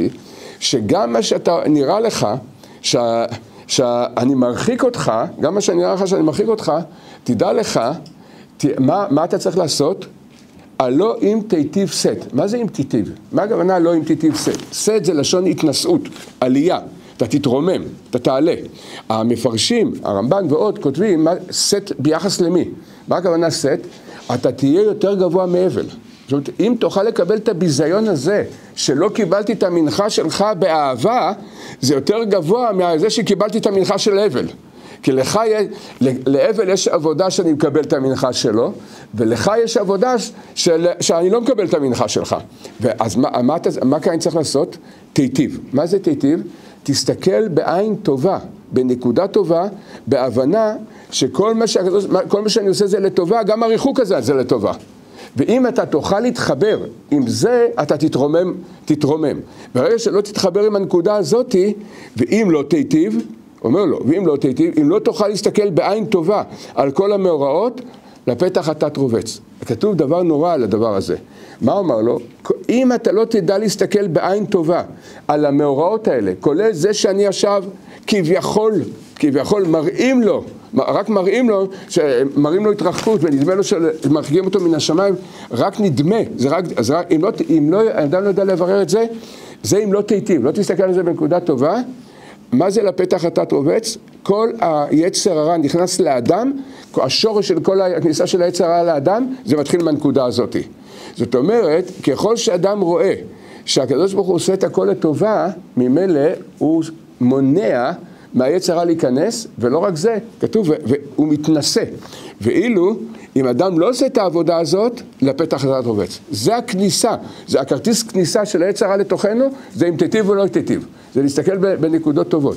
שגם מה שאתה נראה לך, שה... שאני מרחיק אותך, גם מה שאני נראה לך שאני מרחיק אותך, תדע לך, ת, מה, מה אתה צריך לעשות? הלא אם תיטיב סט. מה זה אם תיטיב? מה הכוונה לא אם תיטיב סט? סט זה לשון התנשאות, עלייה. אתה תתרומם, אתה תעלה. המפרשים, הרמב"ן ועוד, כותבים סט ביחס למי? מה הכוונה סט? אתה תהיה יותר גבוה מאבל. זאת אומרת, אם תוכל לקבל את הביזיון הזה, שלא קיבלתי את המנחה שלך באהבה, זה יותר גבוה מזה שקיבלתי את המנחה של אבל. כי לך, לאבל יש עבודה שאני מקבל את המנחה שלו, ולך יש עבודה של, שאני לא מקבל את המנחה שלך. אז מה, מה, מה כאן צריך לעשות? תיטיב. מה זה תיטיב? תסתכל בעין טובה, בנקודה טובה, בהבנה שכל מה, שהקדוש, כל מה שאני עושה זה לטובה, גם הריחוק הזה זה לטובה. ואם אתה תוכל להתחבר עם זה, אתה תתרומם, תתרומם. ברגע שלא תתחבר עם הנקודה הזאת, ואם לא תיטיב, אומר לו, ואם לא תיטיב, אם לא תוכל להסתכל בעין טובה על כל המאורעות, לפתח אתה תרובץ. כתוב דבר נורא על הדבר הזה. מה אומר לו? אם אתה לא תדע להסתכל בעין טובה על המאורעות האלה, כולל זה שאני עכשיו כביכול, כביכול מראים לו, רק מראים לו, מראים לו התרחקות ונדמה לו שמרחיקים אותו מן השמיים, רק נדמה, זה רק, אז רק, אם לא, אם לא, האדם לא יודע לברר את זה, זה אם לא תיטיב, לא תסתכל על זה בנקודה טובה, מה זה לפתח אתה תרובץ? כל היצר הרע נכנס לאדם, השורש של כל הכניסה של היצר הרע לאדם, זה מתחיל מהנקודה הזאת. זאת אומרת, ככל שאדם רואה שהקדוש ברוך הוא עושה את הכל לטובה, ממילא הוא מונע מהיצר הרע להיכנס, ולא רק זה, כתוב, והוא מתנשא. ואילו, אם אדם לא עושה את העבודה הזאת, לפתח אתה תרובץ. זה הכניסה, זה הכרטיס כניסה של היצר הרע לתוכנו, זה אם תיטיב או לא תיטיב. זה להסתכל בנקודות טובות.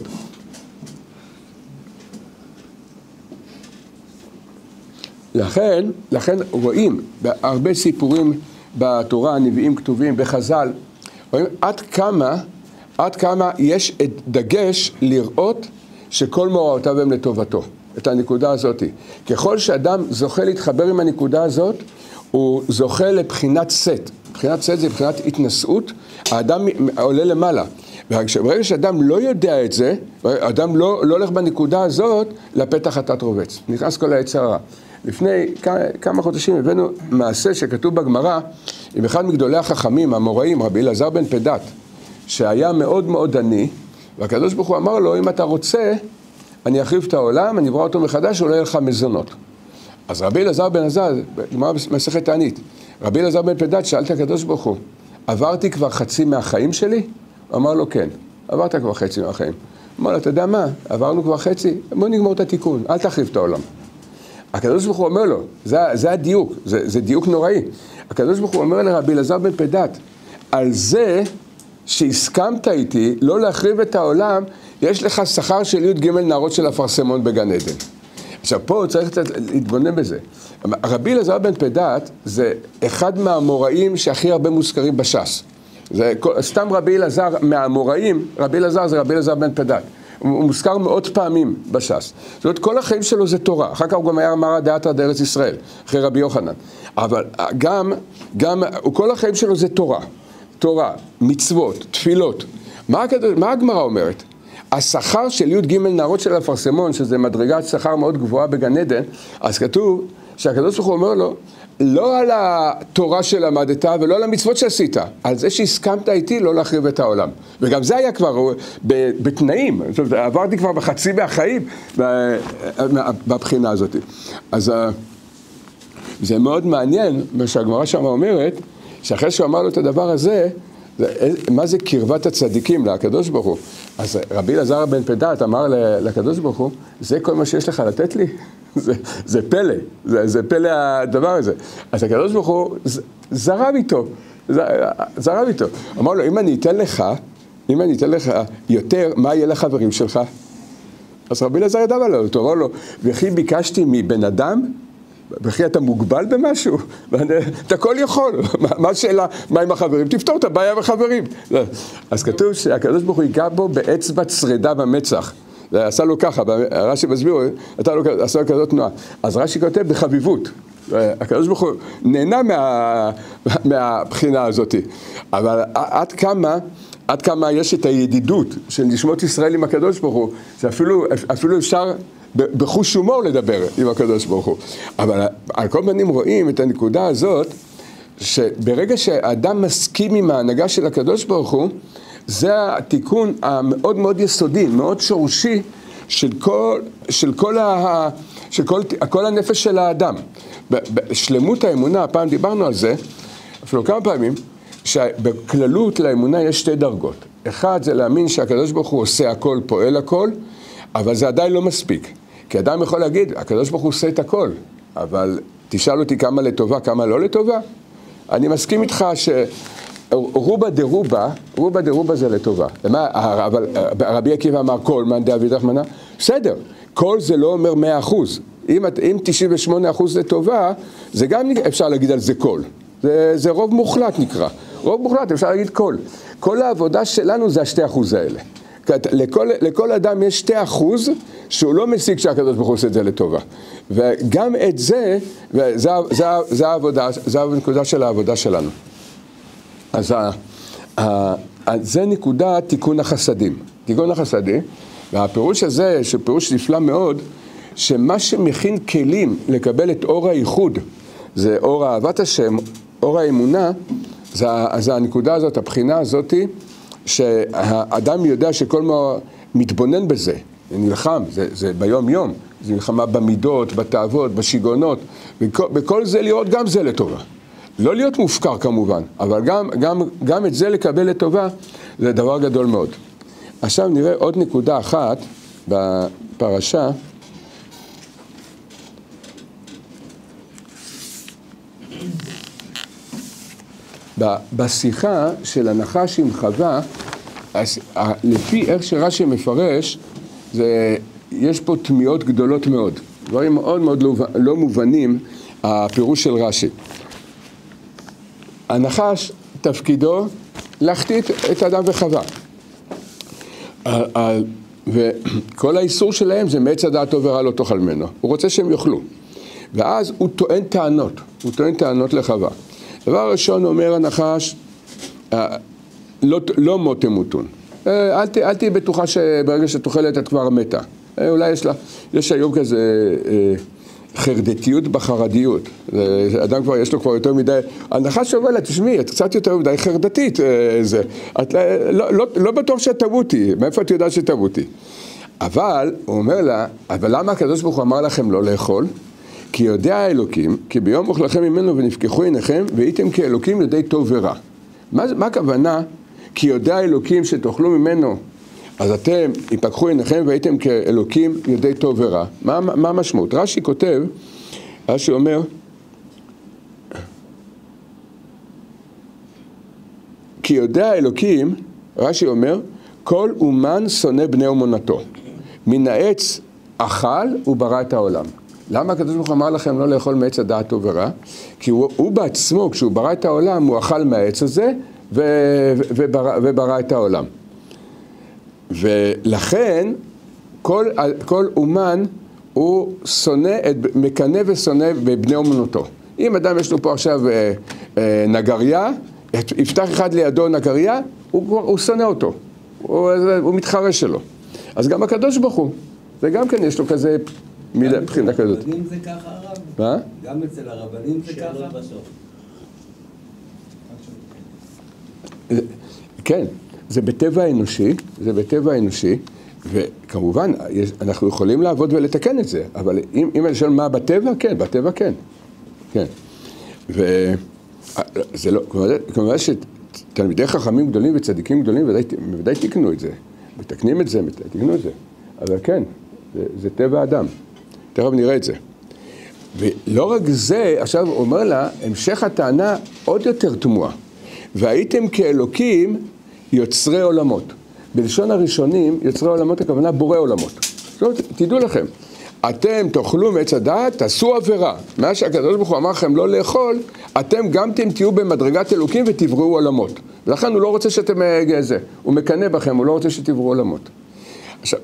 לכן, לכן רואים בהרבה סיפורים בתורה, הנביאים כתובים, בחז"ל, רואים עד כמה, עד כמה יש דגש לראות שכל מאורעותיו הם לטובתו, את הנקודה הזאת. ככל שאדם זוכה להתחבר עם הנקודה הזאת, הוא זוכה לבחינת סט. בחינת סט זה בחינת התנשאות, האדם עולה למעלה. ברגע שאדם לא יודע את זה, אדם לא, לא הולך בנקודה הזאת, לפתח אתה תרובץ. נכנס כל היצר הרע. לפני כמה חודשים הבאנו מעשה שכתוב בגמרא, עם אחד מגדולי החכמים, המוראים, רבי אלעזר בן פדת, שהיה מאוד מאוד עני, והקדוש ברוך הוא אמר לו, אם אתה רוצה, אני אחריב את העולם, אני אברא אותו מחדש, אולי יהיה לך מזונות. אז רבי אלעזר בן עזר, גמרא במסכת תענית, רבי אלעזר בן פדת שאל את הקדוש ברוך הוא, עברתי כבר חצי מהחיים שלי? הוא אמר לו, כן, עברת כבר חצי מהחיים. הוא אמר לו, אתה יודע מה? עברנו כבר חצי, בוא נגמור את התיקון, אל תחריב את העולם. הקדוש ברוך הוא אומר לו, זה, זה הדיוק, זה, זה דיוק נוראי. הקדוש ברוך הוא אומר לרבי אלעזר בן פדת, על זה שהסכמת איתי לא להחריב את העולם, יש לך שכר של י' ג' נערות של אפרסמון בגן עדן. עכשיו פה צריך להתבונן בזה. רבי אלעזר בן פדת זה אחד מהאמוראים שהכי הרבה מוזכרים בש"ס. זה, סתם רבי אלעזר מהאמוראים, רבי אלעזר זה רבי אלעזר בן פדת. הוא מוזכר מאות פעמים בש"ס. זאת אומרת, כל החיים שלו זה תורה. אחר כך הוא גם היה מרא דאתרא בארץ ישראל, אחרי רבי יוחנן. אבל גם, גם, כל החיים שלו זה תורה. תורה, מצוות, תפילות. מה, מה הגמרא אומרת? השכר של י' ג' נערות של אפרסמון, שזה מדרגת שכר מאוד גבוהה בגן עדן, אז כתוב שהקדוש ברוך הוא אומר לו, לא על התורה שלמדת ולא על המצוות שעשית, על זה שהסכמת איתי לא להחריב את העולם. וגם זה היה כבר בתנאים, זאת אומרת, עברתי כבר בחצי מהחיים בבחינה הזאת. אז זה מאוד מעניין, מה שהגמרא שם אומרת, שאחרי שהוא אמר לו את הדבר הזה, מה זה קרבת הצדיקים לקדוש ברוך הוא? אז רבי אלעזר בן פדת אמר לקדוש ברוך הוא, זה כל מה שיש לך לתת לי? זה, זה פלא, זה, זה פלא הדבר הזה. אז הקדוש ברוך הוא זרם איתו, זרם איתו. אמר לו, אם אני אתן לך, אם אני אתן לך יותר, מה יהיה לחברים שלך? אז רבי אלעזר ידע עליו, הוא אמר לו, וכי ביקשתי מבן אדם, וכי אתה מוגבל במשהו, אתה הכל יכול, מה השאלה, מה עם החברים? תפתור את הבעיה בחברים. אז כתוב שהקדוש ברוך הוא ייגע בו באצבע צרדה במצח. עשה לו ככה, רש"י מסביר, עשה לו כזאת תנועה. אז רש"י כותב בחביבות. הקדוש ברוך הוא נהנה מה, מהבחינה הזאת. אבל עד כמה, עד כמה יש את הידידות של נשמות ישראל עם הקדוש ברוך הוא, שאפילו אפילו אפשר בחוש הומור לדבר עם הקדוש ברוך הוא. אבל על כל פנים רואים את הנקודה הזאת, שברגע שהאדם מסכים עם ההנהגה של הקדוש ברוך הוא, זה התיקון המאוד מאוד יסודי, מאוד שורשי של כל, של כל, ה, של כל, כל הנפש של האדם. בשלמות האמונה, הפעם דיברנו על זה, אפילו כמה פעמים, שבכללות לאמונה יש שתי דרגות. אחד זה להאמין שהקדוש ברוך הוא עושה הכל, פועל הכל, אבל זה עדיין לא מספיק. כי אדם יכול להגיד, הקדוש ברוך הוא עושה את הכל, אבל תשאל אותי כמה לטובה, כמה לא לטובה. אני מסכים איתך ש... רובה דרובה, רובה דרובה זה לטובה. למה, אבל רבי עקיבא אמר כל, מאן דאביד רחמנא, בסדר, כל זה לא אומר מאה אחוז. אם, אם תשעים ושמונה אחוז לטובה, זה גם אפשר להגיד על זה כל. זה, זה רוב מוחלט נקרא. רוב מוחלט אפשר להגיד כל. כל העבודה שלנו זה השתי אחוז האלה. לכל, לכל אדם יש שתי אחוז שהוא לא משיג שהקדוש ברוך הוא עושה את זה לטובה. וגם את זה, וזה, זה, זה העבודה, זה הנקודה של העבודה שלנו. אז ה, ה, זה נקודה תיקון החסדים. תיקון החסדים, והפירוש הזה, שפירוש נפלא מאוד, שמה שמכין כלים לקבל את אור הייחוד, זה אור אהבת השם, אור האמונה, זה, זה הנקודה הזאת, הבחינה הזאת, שהאדם יודע שכל מה מתבונן בזה, נלחם, זה, זה ביום יום, זה נלחמה במידות, בתאוות, בשיגעונות, בכל, בכל זה לראות גם זה לטובה. לא להיות מופקר כמובן, אבל גם, גם, גם את זה לקבל לטובה, זה דבר גדול מאוד. עכשיו נראה עוד נקודה אחת בפרשה, בשיחה של הנחש עם חווה, לפי איך שרש"י מפרש, זה, יש פה תמיהות גדולות מאוד, דברים מאוד מאוד לא, לא מובנים, הפירוש של רש"י. הנחש תפקידו להחטיא את אדם וחווה. וכל האיסור שלהם זה מעץ הדעת טוב ורע לא תאכל ממנו. הוא רוצה שהם יאכלו. ואז הוא טוען טענות, הוא טוען טענות לחווה. דבר ראשון אומר הנחש, לא, לא מות תמותון. אל, אל תהיה בטוחה שברגע שתאכלת את כבר מתה. אולי יש לה, יש היום כזה חרדתיות בחרדיות. אדם כבר, יש לו כבר יותר מדי, הנחש אומר לה, תשמעי, את קצת יותר מדי חרדתית. זה. את, לא, לא, לא בטוח שתמותי, מאיפה את יודעת שתמותי? אבל, הוא אומר לה, אבל למה הקדוש ברוך הוא אמר לכם לא לאכול? כי יודע האלוקים, כי ביום אוכלכם ממנו ונפקחו עיניכם, והייתם כאלוקים יודעי טוב ורע. מה, מה הכוונה? כי יודע האלוקים שתאכלו ממנו, אז אתם יפקחו עיניכם והייתם כאלוקים יודעי טוב ורע. מה, מה המשמעות? רש"י כותב, רש"י אומר, כי יודע האלוקים, רש"י אומר, כל אומן שונא בני אומנותו. מן העץ אכל וברא את העולם. למה הקדוש ברוך הוא אמר לכם לא לאכול מעץ הדעת טוב ורע? כי הוא, הוא בעצמו, כשהוא ברא את העולם, הוא אכל מהעץ הזה, וברא, וברא את העולם. ולכן כל, כל אומן הוא שונא, מקנא ושונא בבני אומנותו. אם אדם יש לו פה עכשיו נגריה, יפתח אחד לידו נגריה, הוא, הוא שונא אותו, הוא, הוא מתחרש שלו. אז גם הקדוש ברוך הוא, זה גם כן יש לו כזה מילה, בחינה כזאת. גם אצל הרבנים זה ככה הרב? מה? גם אצל הרבנים זה ככה? כן, זה בטבע האנושי, זה בטבע האנושי, וכמובן, אנחנו יכולים לעבוד ולתקן את זה, אבל אם, אם אני שואל מה בטבע, כן, בטבע כן, כן. וזה לא, כמובן שתלמידי חכמים גדולים וצדיקים גדולים ודאי, ודאי תקנו את זה, מתקנים את זה, תקנו את זה, אבל כן, זה, זה טבע האדם, תכף נראה את זה. ולא רק זה, עכשיו אומר לה, המשך הטענה עוד יותר תמוה, והייתם כאלוקים יוצרי עולמות. בלשון הראשונים, יוצרי עולמות הכוונה בורא עולמות. זאת אומרת, תדעו לכם, אתם תאכלו מעץ הדעת, תעשו עבירה. מה שהקדוש ברוך הוא אמר לכם לא לאכול, אתם גם תהיו במדרגת אלוקים ותבראו עולמות. ולכן הוא לא רוצה שאתם זה, הוא מקנא בכם, הוא לא רוצה שתבראו עולמות. עכשיו,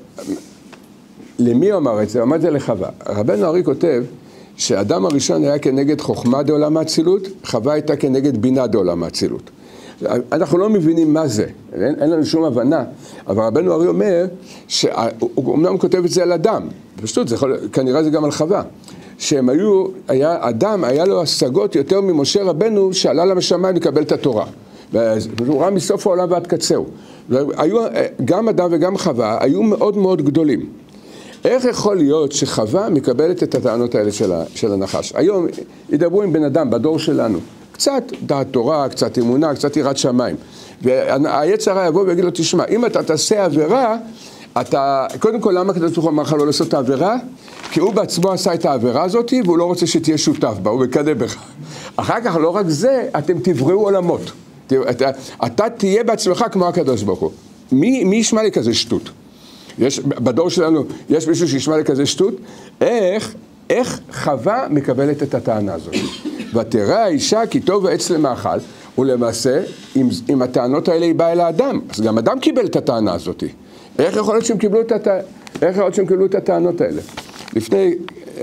למי הוא אמר את זה? הוא אמר את זה לחווה. רבנו ארי כותב שהאדם הראשון היה כנגד חוכמה דעולם האצילות, חווה הייתה כנגד בינה דעולם האצילות. אנחנו לא מבינים מה זה, אין, אין לנו שום הבנה, אבל רבנו ארי אומר שהוא אמנם כותב את זה על אדם, פשוט זה יכול, כנראה זה גם על חווה, שהם היו, היה, אדם היה לו השגות יותר ממשה רבנו שעלה לשמיים לקבל את התורה, והוא ראה מסוף העולם ועד קצהו, והיו, גם אדם וגם חווה היו מאוד מאוד גדולים. איך יכול להיות שחווה מקבלת את הטענות האלה של, של הנחש? היום ידברו עם בן אדם בדור שלנו, קצת דעת תורה, קצת אמונה, קצת יראת שמיים. והיצר הרע יבוא ויגיד לו, תשמע, אם אתה תעשה עבירה, אתה, קודם כל, למה הקדוש ברוך הוא אמר לך לא לעשות את העבירה? כי הוא בעצמו עשה את העבירה הזאת, והוא לא רוצה שתהיה שותף בה, הוא מקנא בך. אחר כך, לא רק זה, אתם תבראו עולמות. אתה, אתה תהיה בעצמך כמו הקדוש ברוך הוא. מי, מי ישמע לי כזה שטות? יש, בדור שלנו, יש מישהו שישמע לי כזה שטות? איך, איך חווה מקבלת את הטענה הזאת? ותראה האישה כי טוב העץ למאכל, ולמעשה, אם, אם הטענות האלה היא באה אל האדם, אז גם אדם קיבל את הטענה הזאת. איך יכול להיות שהם קיבלו את, הט... איך יכול להיות שהם קיבלו את הטענות האלה? לפני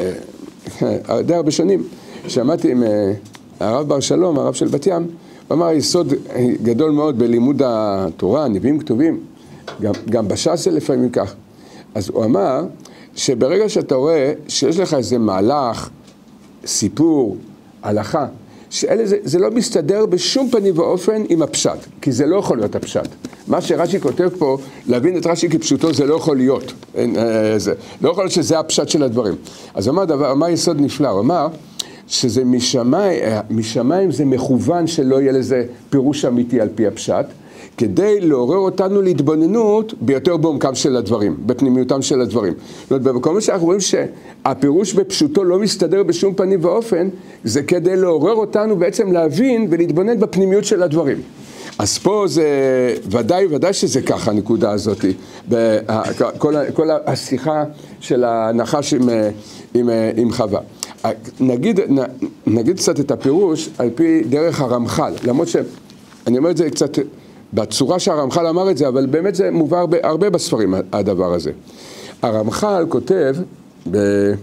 אה, די הרבה שנים, שמעתי עם אה, הרב בר שלום, הרב של בת ים, הוא אמר יסוד גדול מאוד בלימוד התורה, נביאים כתובים, גם, גם בש"ס זה לפעמים כך. אז הוא אמר שברגע שאתה רואה שיש לך איזה מהלך, סיפור, הלכה, שאלה זה, זה לא מסתדר בשום פנים ואופן עם הפשט, כי זה לא יכול להיות הפשט. מה שרש"י כותב פה, להבין את רש"י כפשוטו, זה לא יכול להיות. אין, אה, זה, לא יכול להיות שזה הפשט של הדברים. אז הוא אמר, דבר, אמר יסוד נפלא, הוא אמר שזה משמיים, משמיים זה מכוון שלא יהיה לזה פירוש אמיתי על פי הפשט, כדי לעורר אותנו להתבוננות ביותר בעומקם של הדברים, בפנימיותם של הדברים. זאת אומרת, במקום שאנחנו רואים שהפירוש בפשוטו לא מסתדר בשום פנים ואופן, זה כדי לעורר אותנו בעצם להבין ולהתבונן בפנימיות של הדברים. אז פה זה ודאי, ודאי שזה ככה, הנקודה הזאת, כל, כל השיחה של הנחש עם, עם, עם חווה. נגיד, נגיד קצת את הפירוש על פי דרך הרמח"ל, למרות שאני אומר את זה קצת בצורה שהרמח"ל אמר את זה, אבל באמת זה מובא הרבה, הרבה בספרים הדבר הזה. הרמח"ל כותב, ב,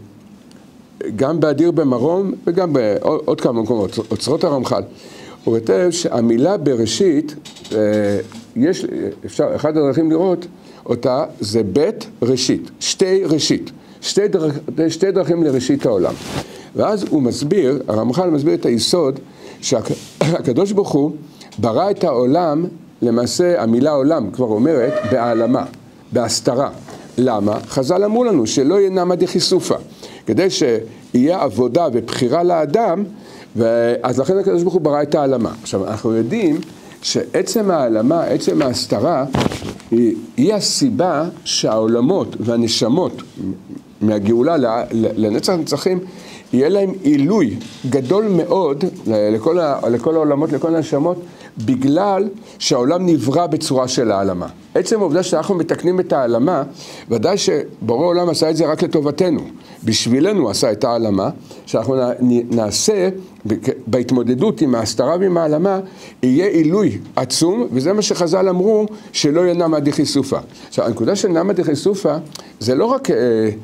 גם באדיר במרום וגם בעוד כמה מקומות, אוצרות הרמח"ל, הוא כותב שהמילה בראשית, יש, אפשר, אחד הדרכים לראות אותה, זה בית ראשית, שתי ראשית, שתי, דרכ, שתי דרכים לראשית העולם. ואז הוא מסביר, הרמח"ל מסביר את היסוד, שהקדוש ברוך הוא ברא את העולם, למעשה המילה עולם כבר אומרת, בהעלמה, בהסתרה. למה? חז"ל אמרו לנו שלא יהיה נעמה דחיסופה, כדי שיהיה עבודה ובחירה לאדם, אז לכן הקדוש ברוך הוא ברא את העלמה. עכשיו, אנחנו יודעים שעצם העלמה, עצם ההסתרה, היא, היא הסיבה שהעולמות והנשמות מהגאולה לנצח נצחים, יהיה להם עילוי גדול מאוד לכל, לכל העולמות, לכל הנשמות, בגלל שהעולם נברא בצורה של העלמה. עצם העובדה שאנחנו מתקנים את העלמה, ודאי שבורא העולם עשה את זה רק לטובתנו, בשבילנו עשה את העלמה, שאנחנו נעשה בהתמודדות עם ההסתרה ועם העלמה, יהיה עילוי עצום, וזה מה שחז"ל אמרו, שלא יהיה נמא דחיסופא. עכשיו, הנקודה של נמא דחיסופא, זה לא רק אה,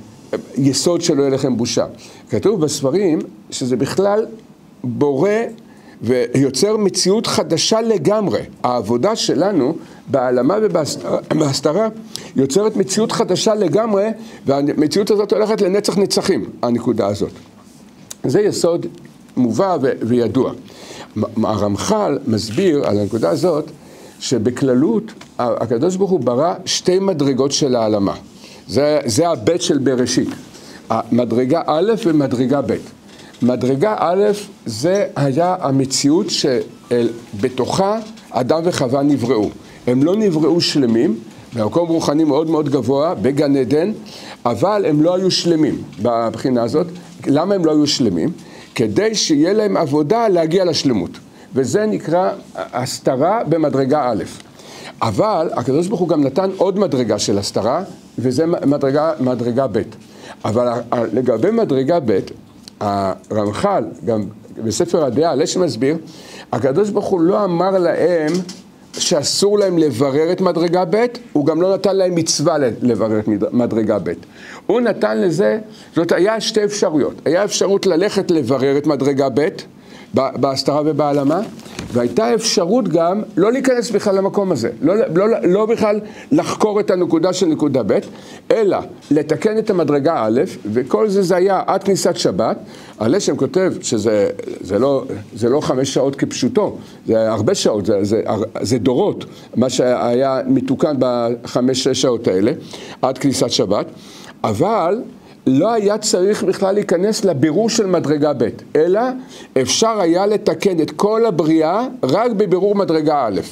יסוד שלא יהיה לכם בושה. כתוב בספרים שזה בכלל בורא ויוצר מציאות חדשה לגמרי. העבודה שלנו בהעלמה ובהסתרה יוצרת מציאות חדשה לגמרי, והמציאות הזאת הולכת לנצח נצחים, הנקודה הזאת. זה יסוד מובא ו- וידוע. הרמח"ל מסביר על הנקודה הזאת, שבכללות הקדוש ברוך הוא ברא שתי מדרגות של העלמה. זה, זה הבית של בראשית. מדרגה א' ומדרגה ב'. מדרגה א' זה היה המציאות שבתוכה אדם וחווה נבראו. הם לא נבראו שלמים, במקום רוחני מאוד מאוד גבוה, בגן עדן, אבל הם לא היו שלמים בבחינה הזאת. למה הם לא היו שלמים? כדי שיהיה להם עבודה להגיע לשלמות. וזה נקרא הסתרה במדרגה א'. אבל הקדוש ברוך הוא גם נתן עוד מדרגה של הסתרה, וזה מדרגה, מדרגה ב'. אבל לגבי מדרגה ב', הרמח"ל, גם בספר הדעה, לשם מסביר, הקדוש ברוך הוא לא אמר להם שאסור להם לברר את מדרגה ב', הוא גם לא נתן להם מצווה לברר את מדרגה ב'. הוא נתן לזה, זאת היה שתי אפשרויות. היה אפשרות ללכת לברר את מדרגה ב', בהסתרה ובהעלמה, והייתה אפשרות גם לא להיכנס בכלל למקום הזה, לא, לא, לא בכלל לחקור את הנקודה של נקודה ב', אלא לתקן את המדרגה א', וכל זה זה היה עד כניסת שבת. הלשם כותב שזה זה לא, זה לא חמש שעות כפשוטו, זה הרבה שעות, זה, זה, זה דורות, מה שהיה מתוקן בחמש שש שעות האלה, עד כניסת שבת, אבל לא היה צריך בכלל להיכנס לבירור של מדרגה ב', אלא אפשר היה לתקן את כל הבריאה רק בבירור מדרגה א',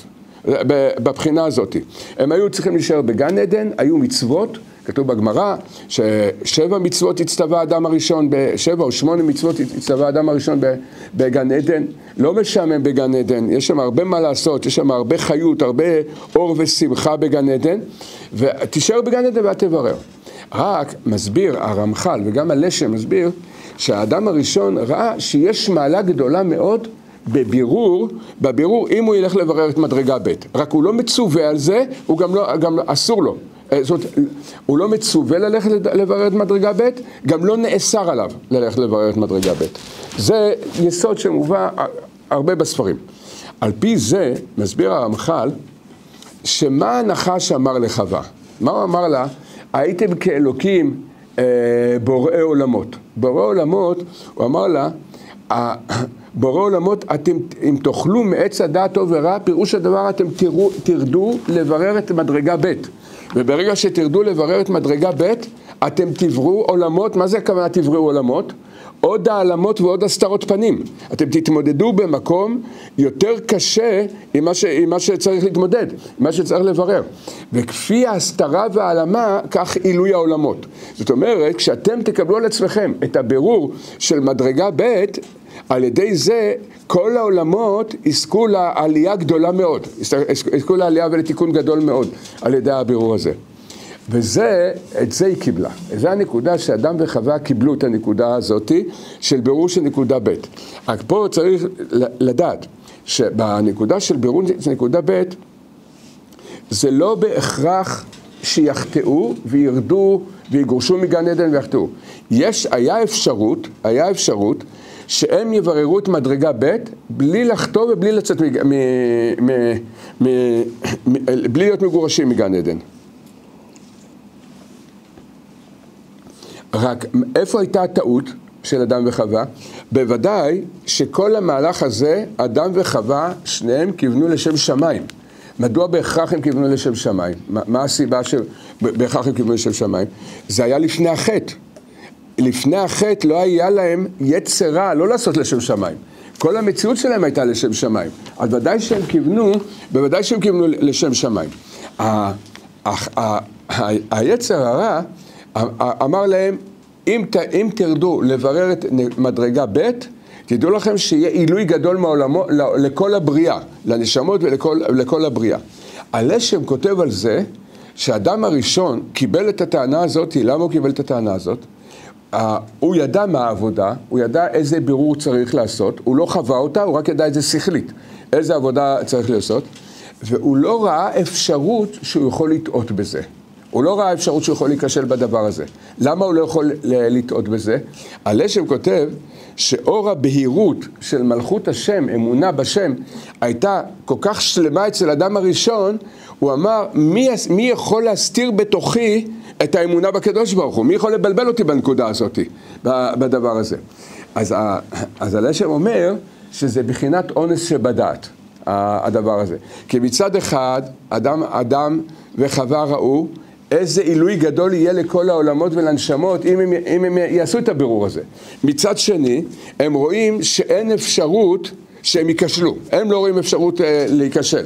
בבחינה הזאת. הם היו צריכים להישאר בגן עדן, היו מצוות, כתוב בגמרא, ששבע מצוות הצטווה האדם הראשון, בשבע או שמונה מצוות הצטווה האדם הראשון בגן עדן, לא משעמם בגן עדן, יש שם הרבה מה לעשות, יש שם הרבה חיות, הרבה אור ושמחה בגן עדן, ותישאר בגן עדן ותברר. רק מסביר הרמח"ל וגם הלשם מסביר שהאדם הראשון ראה שיש מעלה גדולה מאוד בבירור, בבירור אם הוא ילך לברר את מדרגה ב', רק הוא לא מצווה על זה, הוא גם לא, גם לא, אסור לו. זאת אומרת, הוא לא מצווה ללכת לברר את מדרגה ב', גם לא נאסר עליו ללכת לברר את מדרגה ב'. זה יסוד שמובא הרבה בספרים. על פי זה מסביר הרמח"ל שמה הנחש אמר לחווה? מה הוא אמר לה? הייתם כאלוקים אה, בוראי עולמות. בוראי עולמות, הוא אמר לה, בוראי עולמות, אתם, אם תאכלו מעץ הדעת טוב ורע, פירוש הדבר, אתם תראו, תרדו לברר את מדרגה ב'. וברגע שתרדו לברר את מדרגה ב', אתם תבראו עולמות. מה זה הכוונה תבראו עולמות? עוד העלמות ועוד הסתרות פנים. אתם תתמודדו במקום יותר קשה עם מה, ש... עם מה שצריך להתמודד, עם מה שצריך לברר. וכפי ההסתרה והעלמה, כך עילוי העולמות. זאת אומרת, כשאתם תקבלו על עצמכם את הבירור של מדרגה ב', על ידי זה כל העולמות יזכו לעלייה גדולה מאוד, יזכו לעלייה ולתיקון גדול מאוד על ידי הבירור הזה. וזה, את זה היא קיבלה. זו הנקודה שאדם וחווה קיבלו את הנקודה הזאת של בירור של נקודה ב'. רק פה צריך לדעת שבנקודה של בירור של נקודה ב', זה לא בהכרח שיחטאו וירדו ויגורשו מגן עדן ויחטאו. יש, היה אפשרות, היה אפשרות שהם יבררו את מדרגה ב' בלי לחטוא ובלי לצאת, מ, מ, מ, מ, מ, בלי להיות מגורשים מגן עדן. רק איפה הייתה הטעות של אדם וחווה? בוודאי שכל המהלך הזה, אדם וחווה, שניהם כיוונו לשם שמיים. מדוע בהכרח הם כיוונו לשם שמיים? מה, מה הסיבה שבהכרח הם כיוונו לשם שמיים? זה היה לפני החטא. לפני החטא לא היה להם יצרה לא לעשות לשם שמיים. כל המציאות שלהם הייתה לשם שמיים. אז ודאי שהם כיוונו, בוודאי שהם כיוונו לשם שמיים. היצר הרע אמר להם, אם, אם תרדו לברר את מדרגה ב', תדעו לכם שיהיה עילוי גדול מהעולמו, לכל הבריאה, לנשמות ולכל הבריאה. הלשם כותב על זה, שהאדם הראשון קיבל את הטענה הזאת. למה הוא קיבל את הטענה הזאת? הוא ידע מה העבודה, הוא ידע איזה בירור צריך לעשות, הוא לא חווה אותה, הוא רק ידע את זה שכלית, איזה עבודה צריך לעשות, והוא לא ראה אפשרות שהוא יכול לטעות בזה. הוא לא ראה אפשרות שהוא יכול להיכשל בדבר הזה. למה הוא לא יכול לטעות בזה? הלשם כותב שאור הבהירות של מלכות השם, אמונה בשם, הייתה כל כך שלמה אצל אדם הראשון, הוא אמר, מי, מי יכול להסתיר בתוכי את האמונה בקדוש ברוך הוא? מי יכול לבלבל אותי בנקודה הזאת, בדבר הזה? אז, אז הלשם אומר שזה בחינת אונס שבדעת, הדבר הזה. כי מצד אחד, אדם, אדם וחווה ראו, איזה עילוי גדול יהיה לכל העולמות ולנשמות אם הם, אם הם יעשו את הבירור הזה. מצד שני, הם רואים שאין אפשרות שהם ייכשלו. הם לא רואים אפשרות אה, להיכשל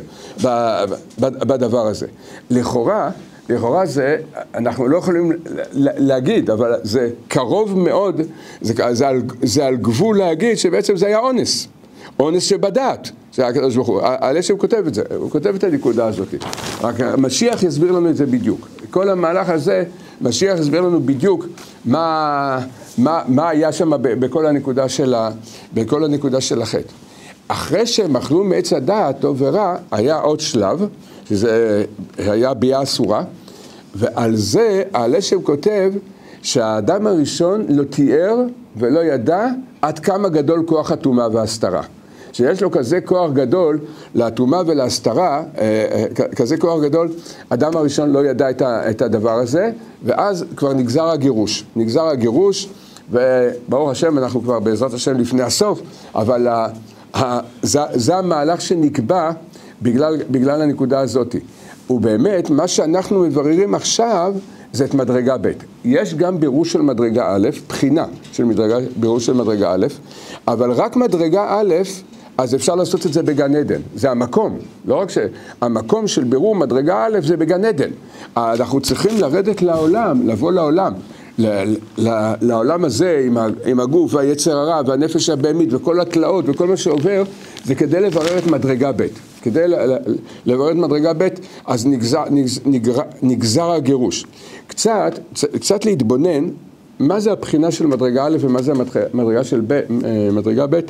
בדבר הזה. לכאורה, לכאורה זה, אנחנו לא יכולים להגיד, אבל זה קרוב מאוד, זה, זה, על, זה על גבול להגיד שבעצם זה היה אונס. אונס שבדעת. זה הקדוש ברוך הוא. הלשם כותב את זה, הוא כותב את הנקודה הזאת. רק משיח יסביר לנו את זה בדיוק. כל המהלך הזה, משיח יסביר לנו בדיוק מה, מה, מה היה שם בכל הנקודה של, בכל הנקודה של החטא. אחרי שהם אכלו מעץ הדעת, טוב ורע, היה עוד שלב, שזה היה ביאה אסורה, ועל זה הלשם כותב שהאדם הראשון לא תיאר ולא ידע עד כמה גדול כוח הטומאה וההסתרה. שיש לו כזה כוח גדול לטומאה ולהסתרה, כזה כוח גדול, אדם הראשון לא ידע את הדבר הזה, ואז כבר נגזר הגירוש. נגזר הגירוש, וברוך השם, אנחנו כבר בעזרת השם לפני הסוף, אבל זה, זה המהלך שנקבע בגלל, בגלל הנקודה הזאת. ובאמת, מה שאנחנו מבררים עכשיו, זה את מדרגה ב'. יש גם בירור של מדרגה א', בחינה של מדרגה, בירור של מדרגה א', אבל רק מדרגה א', אז אפשר לעשות את זה בגן עדן. זה המקום, לא רק שהמקום של בירור מדרגה א' זה בגן עדן. אנחנו צריכים לרדת לעולם, לבוא לעולם, ל- ל- לעולם הזה עם, ה- עם הגוף והיצר הרע והנפש הבהמית וכל התלאות וכל מה שעובר, זה כדי לברר את מדרגה ב'. כדי לברר את מדרגה ב', אז נגזר, נגזר, נגזר הגירוש. קצת, קצת להתבונן, מה זה הבחינה של מדרגה א' ומה זה המדרגה של ב', מדרגה ב'.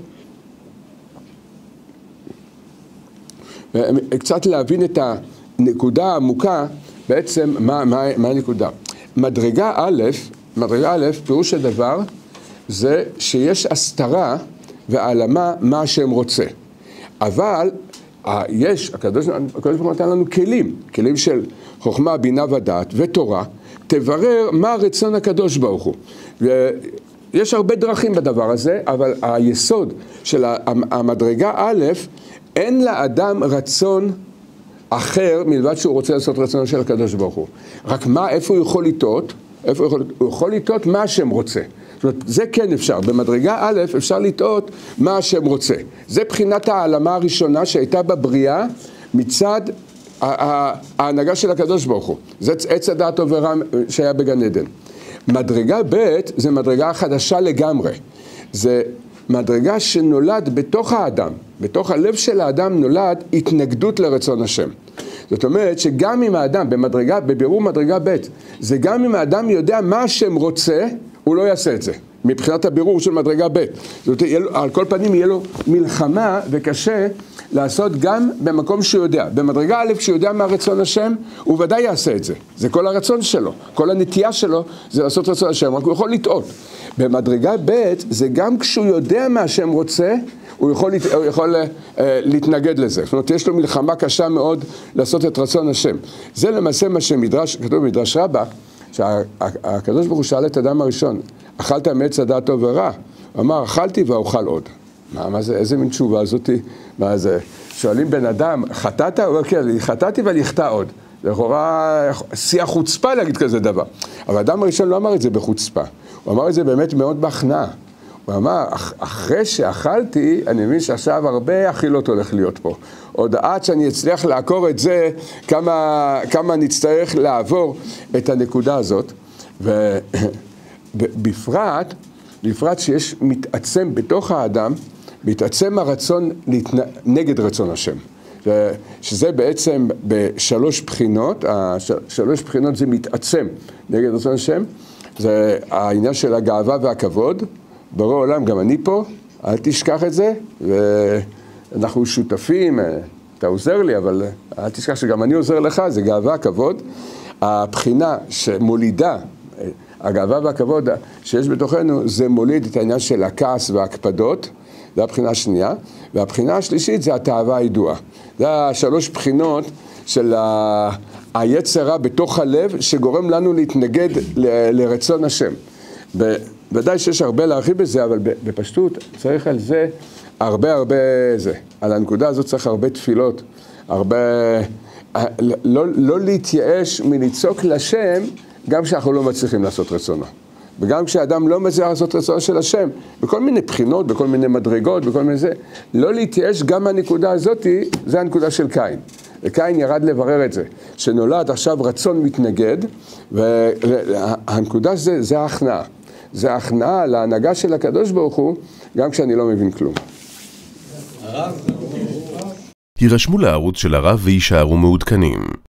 קצת להבין את הנקודה העמוקה, בעצם מה, מה, מה הנקודה. מדרגה א', מדרגה א', פירוש הדבר, זה שיש הסתרה והעלמה מה השם רוצה. אבל יש, הקדוש ברוך הוא נתן לנו כלים, כלים של חוכמה, בינה ודעת ותורה, תברר מה רצון הקדוש ברוך הוא. ויש הרבה דרכים בדבר הזה, אבל היסוד של המדרגה א', אין לאדם רצון אחר מלבד שהוא רוצה לעשות רצונו של הקדוש ברוך הוא. רק מה, איפה הוא יכול לטעות? איפה הוא יכול, הוא יכול לטעות מה השם רוצה. זאת אומרת, זה כן אפשר. במדרגה א' אפשר לטעות מה השם רוצה. זה בחינת העלמה הראשונה שהייתה בבריאה מצד ההנהגה של הקדוש ברוך הוא. זה עץ הדעת ורע שהיה בגן עדן. מדרגה ב' זה מדרגה חדשה לגמרי. זה מדרגה שנולד בתוך האדם, בתוך הלב של האדם נולד התנגדות לרצון השם. זאת אומרת שגם אם האדם במדרגה, בבירור מדרגה ב', זה גם אם האדם יודע מה השם רוצה, הוא לא יעשה את זה. מבחינת הבירור של מדרגה ב'. זאת אומרת, על כל פנים יהיה לו מלחמה וקשה לעשות גם במקום שהוא יודע. במדרגה א' שהוא יודע מה רצון השם, הוא ודאי יעשה את זה. זה כל הרצון שלו. כל הנטייה שלו זה לעשות רצון השם, רק הוא יכול לטעות. במדרגה ב' זה גם כשהוא יודע מה השם רוצה, הוא יכול, הוא יכול uh, להתנגד לזה. זאת אומרת, יש לו מלחמה קשה מאוד לעשות את רצון השם. זה למעשה מה שמדרש, כתוב במדרש רבה, שהקדוש ברוך הוא שאל את אדם הראשון, אכלת מעץ הדעת טוב ורע? הוא אמר, אכלתי ואוכל עוד. מה, מה זה, איזה מין תשובה הזאתי? מה זה? שואלים בן אדם, חטאת? הוא אומר, כן, חטאתי ואני אחטא עוד. זה לכאורה שיא החוצפה להגיד כזה דבר. אבל האדם הראשון לא אמר את זה בחוצפה. הוא אמר את זה באמת מאוד בהכנעה. הוא אמר, אחרי שאכלתי, אני מבין שעכשיו הרבה אכילות הולך להיות פה. עוד עד שאני אצליח לעקור את זה, כמה, כמה נצטרך לעבור את הנקודה הזאת. ובפרט, בפרט שיש מתעצם בתוך האדם, מתעצם הרצון להתנ... נגד רצון השם. שזה בעצם בשלוש בחינות, שלוש בחינות זה מתעצם נגד רצון השם, זה העניין של הגאווה והכבוד. ברור עולם, גם אני פה, אל תשכח את זה, ואנחנו שותפים, אתה עוזר לי, אבל אל תשכח שגם אני עוזר לך, זה גאווה, כבוד. הבחינה שמולידה, הגאווה והכבוד שיש בתוכנו, זה מוליד את העניין של הכעס וההקפדות, זה הבחינה השנייה, והבחינה השלישית זה התאווה הידועה. זה השלוש בחינות של היצר רע בתוך הלב, שגורם לנו להתנגד ל- לרצון השם. ודאי שיש הרבה להרחיב בזה, אבל בפשטות צריך על זה הרבה הרבה זה. על הנקודה הזאת צריך הרבה תפילות, הרבה... לא, לא להתייאש מלצעוק לשם, גם כשאנחנו לא מצליחים לעשות רצונו. וגם כשאדם לא מצליח לעשות רצונו של השם, בכל מיני בחינות, בכל מיני מדרגות, בכל מיני זה, לא להתייאש גם מהנקודה הזאת, זה הנקודה של קין. וקין ירד לברר את זה, שנולד עכשיו רצון מתנגד, והנקודה זה, זה ההכנעה. זה ההכנעה להנהגה של הקדוש ברוך הוא, גם כשאני לא מבין כלום. הירשמו לערוץ של הרב וישארו מעודכנים.